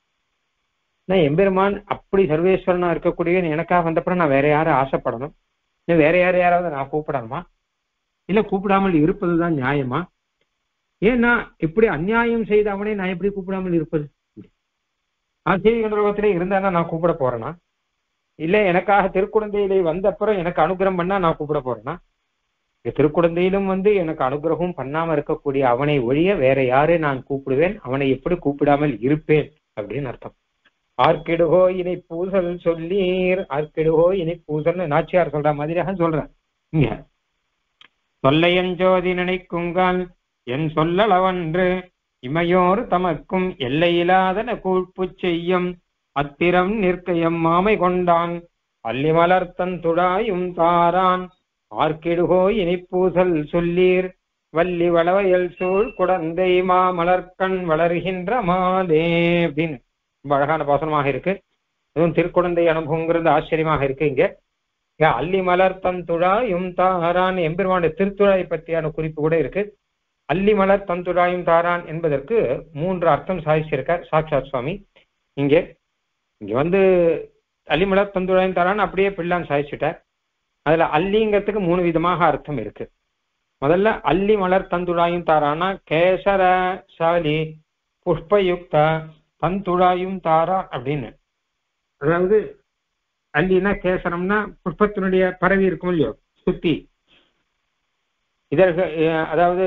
நான் எம்பெருமான் அப்படி சர்வேஸ்வரனா இருக்கக்கூடியவன் எனக்காக வந்தப்பறம் நான் வேற யாரும் ஆசைப்படணும்? வேற யார யாராவது நான் கூப்பிடணுமா? இல்ல கூப்பிடாமல் இருப்பதுதான் நியாயமா? ஏன்னா இப்படி அநியாயம் செய்த அவனே நான் எப்படி கூப்பிடாமல் இருப்பது? ஆசிரிய கண்டரோகத்திலே இருந்தானா நான் கூப்பிட போறேனா? இல்ல எனக்காக திருக்குழந்தையிலே வந்த அப்புறம் எனக்கு அனுகிரகம் பண்ணா நான் கூப்பிட போறேனா? திருக்குழந்தையிலும் வந்து எனக்கு அனுகிரகம் பண்ணாம இருக்கக்கூடிய அவனை ஒழிய வேற யாரை நான் கூப்பிடுவேன்? அவனை எப்படி கூப்பிடாமல் இருப்பேன் அப்படின்னு அர்த்தம். ஆர்க்கிடுகோ இனி பூசல் சொல்லீர். ஆர்க்கிடுகோ இனி பூசல்னு நாச்சியார் சொல்ற மாதிரியாக சொல்றேன். இங்க சொல்லையஞ்சோதி நினைக்குங்கால் என் சொல்லளவன்று இமையோர் தமக்கும் எல்லையிலாதன கூழ்ப்பு செய்யும் அத்திரம் நிற்கையம் மாமை கொண்டான் அல்லி மலர்த்தன் துடாயும் தாரான் ஆர்க்கிடுகோ இனி பூசல் சொல்லீர் வள்ளி வளவையல் சூழ் குடந்தை மா மலர்கண் வளர்கின்ற மாதே அப்படின்னு ரொம்ப அழகான பாசனமாக இருக்கு. அதுவும் திருக்குடந்தை அனுபவங்கிறது ஆச்சரியமாக இருக்கு. இங்க அல்லி மலர் தன் துழாயும் தாரான் எம்பெருமானுடைய திருத்துழாயை பற்றியான குறிப்பு கூட இருக்கு. அல்லி மலர் தன் துழாயும் தாரான் என்பதற்கு மூன்று அர்த்தம் சாதிச்சிருக்கார் சாட்சாத் சுவாமி. இங்கே இங்க வந்து அல்லி மலர் தன் துழாயும் தாரான் அப்படியே பிள்ளான் சாதிச்சுட்டார். அதுல அல்லிங்கிறதுக்கு மூணு விதமாக அர்த்தம் இருக்கு. முதல்ல அல்லி மலர் தந்துழாயும் தாரானா கேசர சாலி புஷ்பயுக்த தந்துழாயும் தாரா அப்படின்னு. அதாவது அல்லினா கேசரம்னா புஷ்பத்தினுடைய பரவி இருக்கும் இல்லையோ சுத்தி இதற்கு, அதாவது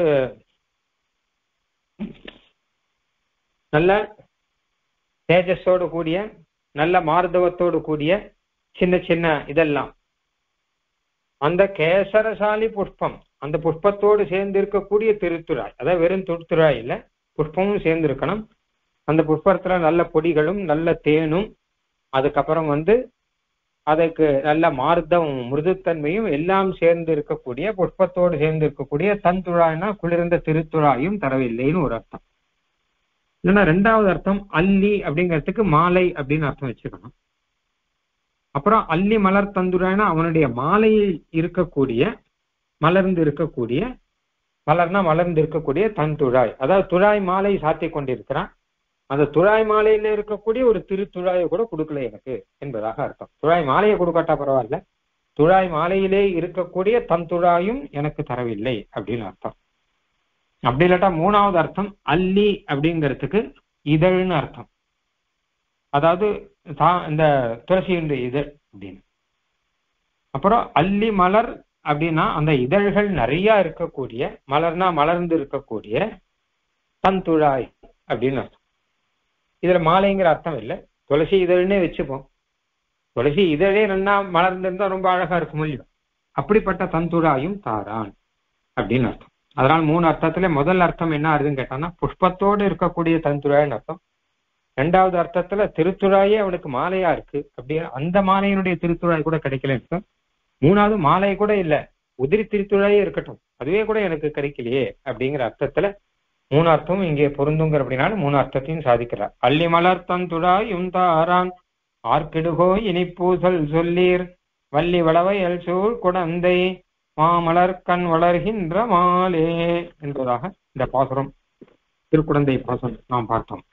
நல்ல தேஜஸோடு கூடிய நல்ல மார்தவத்தோடு கூடிய சின்ன சின்ன இதெல்லாம் அந்த கேசரசாலி புஷ்பம், அந்த புஷ்பத்தோடு சேர்ந்து இருக்கக்கூடிய திருத்துழாய், அதாவது வெறும் திருத்துழாய் இல்ல புஷ்பமும் சேர்ந்து இருக்கணும். அந்த புஷ்பத்துல நல்ல பொடிகளும் நல்ல தேனும் அதுக்கப்புறம் வந்து அதுக்கு நல்ல மார்தமும் மிருதுத்தன்மையும் எல்லாம் சேர்ந்து இருக்கக்கூடிய புஷ்பத்தோடு சேர்ந்து இருக்கக்கூடிய தந்துழாய்னா குளிர்ந்த திருத்துழாயும் தரவில்லைன்னு ஒரு அர்த்தம். இல்லைன்னா ரெண்டாவது அர்த்தம் அல்லி அப்படிங்கிறதுக்கு மாலை அப்படின்னு அர்த்தம் வச்சுக்கணும். அப்புறம் அல்லி மலர் தந்துழாய்னா அவனுடைய மாலையில் இருக்கக்கூடிய மலர்ந்து இருக்கக்கூடிய மலர்னா மலர்ந்து இருக்கக்கூடிய தந்துழாய், அதாவது துழாய் மாலை சாத்தி கொண்டிருக்கிறான். அந்த துழாய் மாலையில இருக்கக்கூடிய ஒரு திருத்துழாயை கூட கொடுக்கல எனக்கு என்பதாக அர்த்தம். துழாய் மாலையை கொடுக்காட்டா பரவாயில்ல, துழாய் மாலையிலே இருக்கக்கூடிய தன் துழாயும் எனக்கு தரவில்லை அப்படின்னு அர்த்தம். அப்படி இல்லாட்டா மூணாவது அர்த்தம் அல்லி அப்படிங்கிறதுக்கு இதழ்னு அர்த்தம். அதாவது இந்த துளசியுடைய இதழ் அப்படின்னு. அப்புறம் அல்லி மலர் அப்படின்னா அந்த இதழ்கள் நிறைய இருக்கக்கூடிய, மலர்னா மலர்ந்து இருக்கக்கூடிய தன் துழாய் அப்படின்னு அர்த்தம். இதுல மாலைங்கிற அர்த்தம் இல்லை, துளசி இதழ்னே வச்சுப்போம். துளசி இதழே நல்லா மலர்ந்திருந்தா ரொம்ப அழகா இருக்கும் இல்லையோ, அப்படிப்பட்ட தந்துழாயும் தாரான் அப்படின்னு அர்த்தம். அதனால மூணு அர்த்தத்துல முதல் அர்த்தம் என்ன ஆகுதுன்னு கேட்டான்னா புஷ்பத்தோடு இருக்கக்கூடிய தந்துழாய்னு அர்த்தம். ரெண்டாவது அர்த்தத்துல திருத்துழாயே அவனுக்கு மாலையா இருக்கு, அப்படி அந்த மாலையினுடைய திருத்துழாய் கூட கிடைக்கலன்னு அர்த்தம். மூணாவது மாலை கூட இல்ல, உதிரி திருத்துழாயே இருக்கட்டும், அதுவே கூட எனக்கு கிடைக்கலையே அப்படிங்கிற அர்த்தத்துல மூணு அர்த்தமும் இங்கே பொருந்துங்கிற அப்படின்னாலும் மூணு அர்த்தத்தையும் சாதிக்கிறார். அள்ளி மலர் தந்துழாயும் தாரான் ஆர்க்கிடுகோ இனிப்பூசல் சொல்லீர் வள்ளி வளவையல் சூழ் குடந்தை மாமலர் கண் வளர்கின்ற மாலே என்பதாக இந்த பாசுரம் திருக்குடந்தை பாசுரம் நாம் பார்த்தோம்.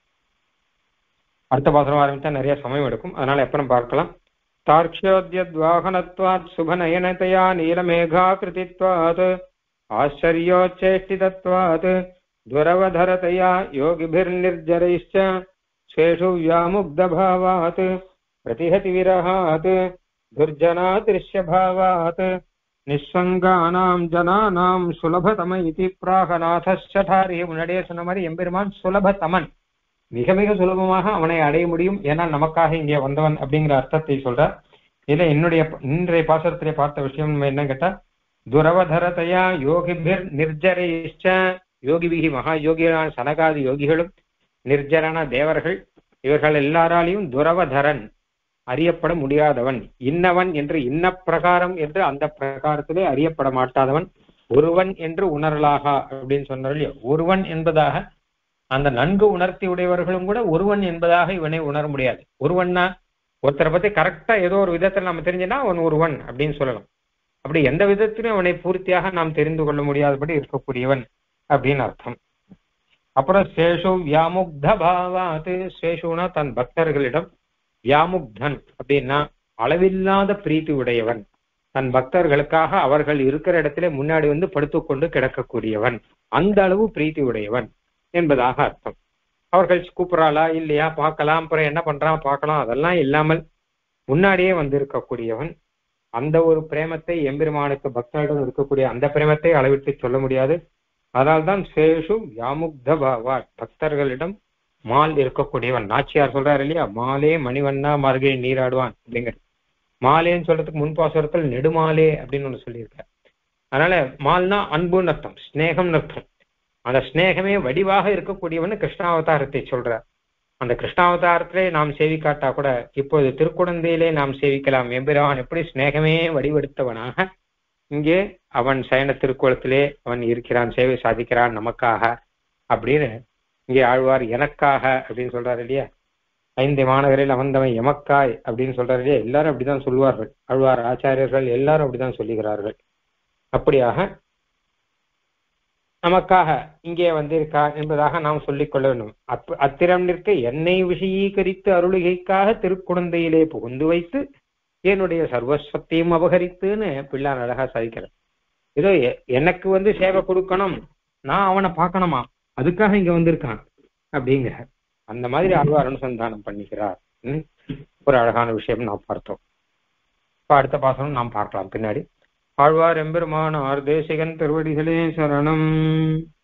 அடுத்த பாசுரம் ஆரம்பித்தா நிறைய சமயம் எடுக்கும், அதனால எப்பறம் பார்க்கலாம். தார்க்ஷ்யோத்யத்வாகனத்வாத் சுபநயனதயா நீலமேகாகிருதித்வாத் ஆச்சரியோச்சேஷ்டிதத்வாத் துரவதரதயா யோகிபிர்நிர்ஜரைश्च ஸ்வேஷு व्यामुग्धभावात् प्रतिहति विरहात् दुर्जना दृश्यभावात् நிஸ்வங்கானாம் ஜனானாம் சுலபதம இதி பிராகநாதஸ்டாரி. முன்னாடியே சொன்ன மாதிரி எம்பெருமான் சுலபதமன், மிக மிக சுலபமாக அவனை அடைய முடியும், ஏன்னா நமக்காக இங்கே வந்தவன் அப்படிங்கிற அர்த்தத்தை சொல்றார். இதுல என்னுடைய இன்றைய பாசத்திலே பார்த்த விஷயம் என்ன கேட்டா, துரவதரதையா யோகிபிர் நிர்ஜரைஷ்ச, யோகிபிகி மகா யோகிகளான சனகாதி யோகிகளும் நிர்ஜரான தேவர்கள் இவர்கள் எல்லாராலையும் துரவதரன் அறியப்பட முடியாதவன், இன்னவன் என்று இன்ன பிரகாரம் என்று அந்த பிரகாரத்திலே அறியப்பட மாட்டாதவன், ஒருவன் என்று உணரலாக அப்படின்னு சொன்னார். ஒருவன் என்பதாக அந்த நன்கு உணர்த்தி உடையவர்களும் கூட ஒருவன் என்பதாக இவனை உணர முடியாது. ஒருவன்னா ஒருத்தரை பத்தி கரெக்டா ஏதோ ஒரு விதத்துல நம்ம தெரிஞ்சுன்னா அவன் ஒருவன் அப்படின்னு சொல்லலாம். அப்படி எந்த விதத்திலும் அவனை பூர்த்தியாக நாம் தெரிந்து கொள்ள முடியாதபடி இருக்கக்கூடியவன் அப்படின்னு அர்த்தம். அப்புறம் சேஷு வியாமுக்த பாவாது, சேஷுனா தன் பக்தர்களிடம், வியாமுக்தன் அப்படின்னா அளவில்லாத பிரீத்தி உடையவன், தன் பக்தர்களுக்காக அவர்கள் இருக்கிற இடத்துல முன்னாடி வந்து படுத்துக்கொண்டு கிடக்கக்கூடியவன், அந்த அளவு பிரீத்தி உடையவன் என்பதாக அர்த்தம். அவர்கள் கூப்பிடறாளா இல்லையா பார்க்கலாம், அப்புறம் என்ன பண்றான் பார்க்கலாம், அதெல்லாம் இல்லாமல் முன்னாடியே வந்து இருக்கக்கூடியவன். அந்த ஒரு பிரேமத்தை எம்பெருமானுக்கு பக்தர்களிடம் இருக்கக்கூடிய அந்த பிரேமத்தை அளவிட்டு சொல்ல முடியாது. அதனால்தான் சேஷு வியாமுக்த பாவா, பக்தர்களிடம் மால் இருக்கக்கூடியவன். நாச்சியார் சொல்றாரு இல்லையா, மாலே மணிவண்ணா மார்கழி நீராடுவான் அப்படிங்கிற மாலேன்னு சொல்றதுக்கு முன்பாசுரத்தில் நெடுமாலே அப்படின்னு ஒண்ணு சொல்லியிருக்காரு. அதனால மால்னா அன்புன்னு அர்த்தம், ஸ்நேகம்னு அர்த்தம். அந்த ஸ்நேகமே வடிவாக இருக்கக்கூடியவன் கிருஷ்ணாவதாரத்தை சொல்றார். அந்த கிருஷ்ணாவதாரத்திலே நாம் சேவிக்காட்டா கூட இப்போது திருக்குடந்தையிலே நாம் சேவிக்கலாம். எம்பெருமான் எப்படி ஸ்நேகமே வடிவெடுத்தவனாக இங்கே அவன் சயன திருக்குளத்திலே அவன் இருக்கிறான், சேவை சாதிக்கிறான் நமக்காக அப்படின்னு இங்கே ஆழ்வார் எனக்காக அப்படின்னு சொல்றாரு இல்லையா. ஐந்து மாநகரில் அவந்தவன் எமக்காய் அப்படின்னு சொல்றாரு இல்லையா. எல்லாரும் அப்படிதான் சொல்லுவார்கள், ஆழ்வார் ஆச்சாரியர்கள் எல்லாரும் அப்படிதான் சொல்லுகிறார்கள். அப்படியாக நமக்காக இங்கே வந்திருக்கா என்பதாக நாம் சொல்லிக் கொள்ள வேண்டும். அப் அத்திரம் நிற்க என்னை விஷயீகரித்து அருளிகைக்காக திருக்குடந்தையிலே புகுந்து வைத்து என்னுடைய சர்வஸ்வத்தையும் அபகரித்துன்னு பிள்ளான் அழகா சாதிக்கிறார். ஏதோ எனக்கு வந்து சேவை கொடுக்கணும், நான் அவனை பார்க்கணுமா, அதுக்காக இங்க வந்திருக்கான் அப்படிங்கிற அந்த மாதிரி ஆழ்வார் அனுசந்தானம் பண்ணிக்கிறார். ஒரு அழகான விஷயம் நாம் பார்த்தோம். இப்ப அடுத்த பாசனம் நாம் பார்க்கலாம் பின்னாடி. ஆழ்வார் எம்பெருமானார் தேசிகன் திருவடிகளே சரணம்.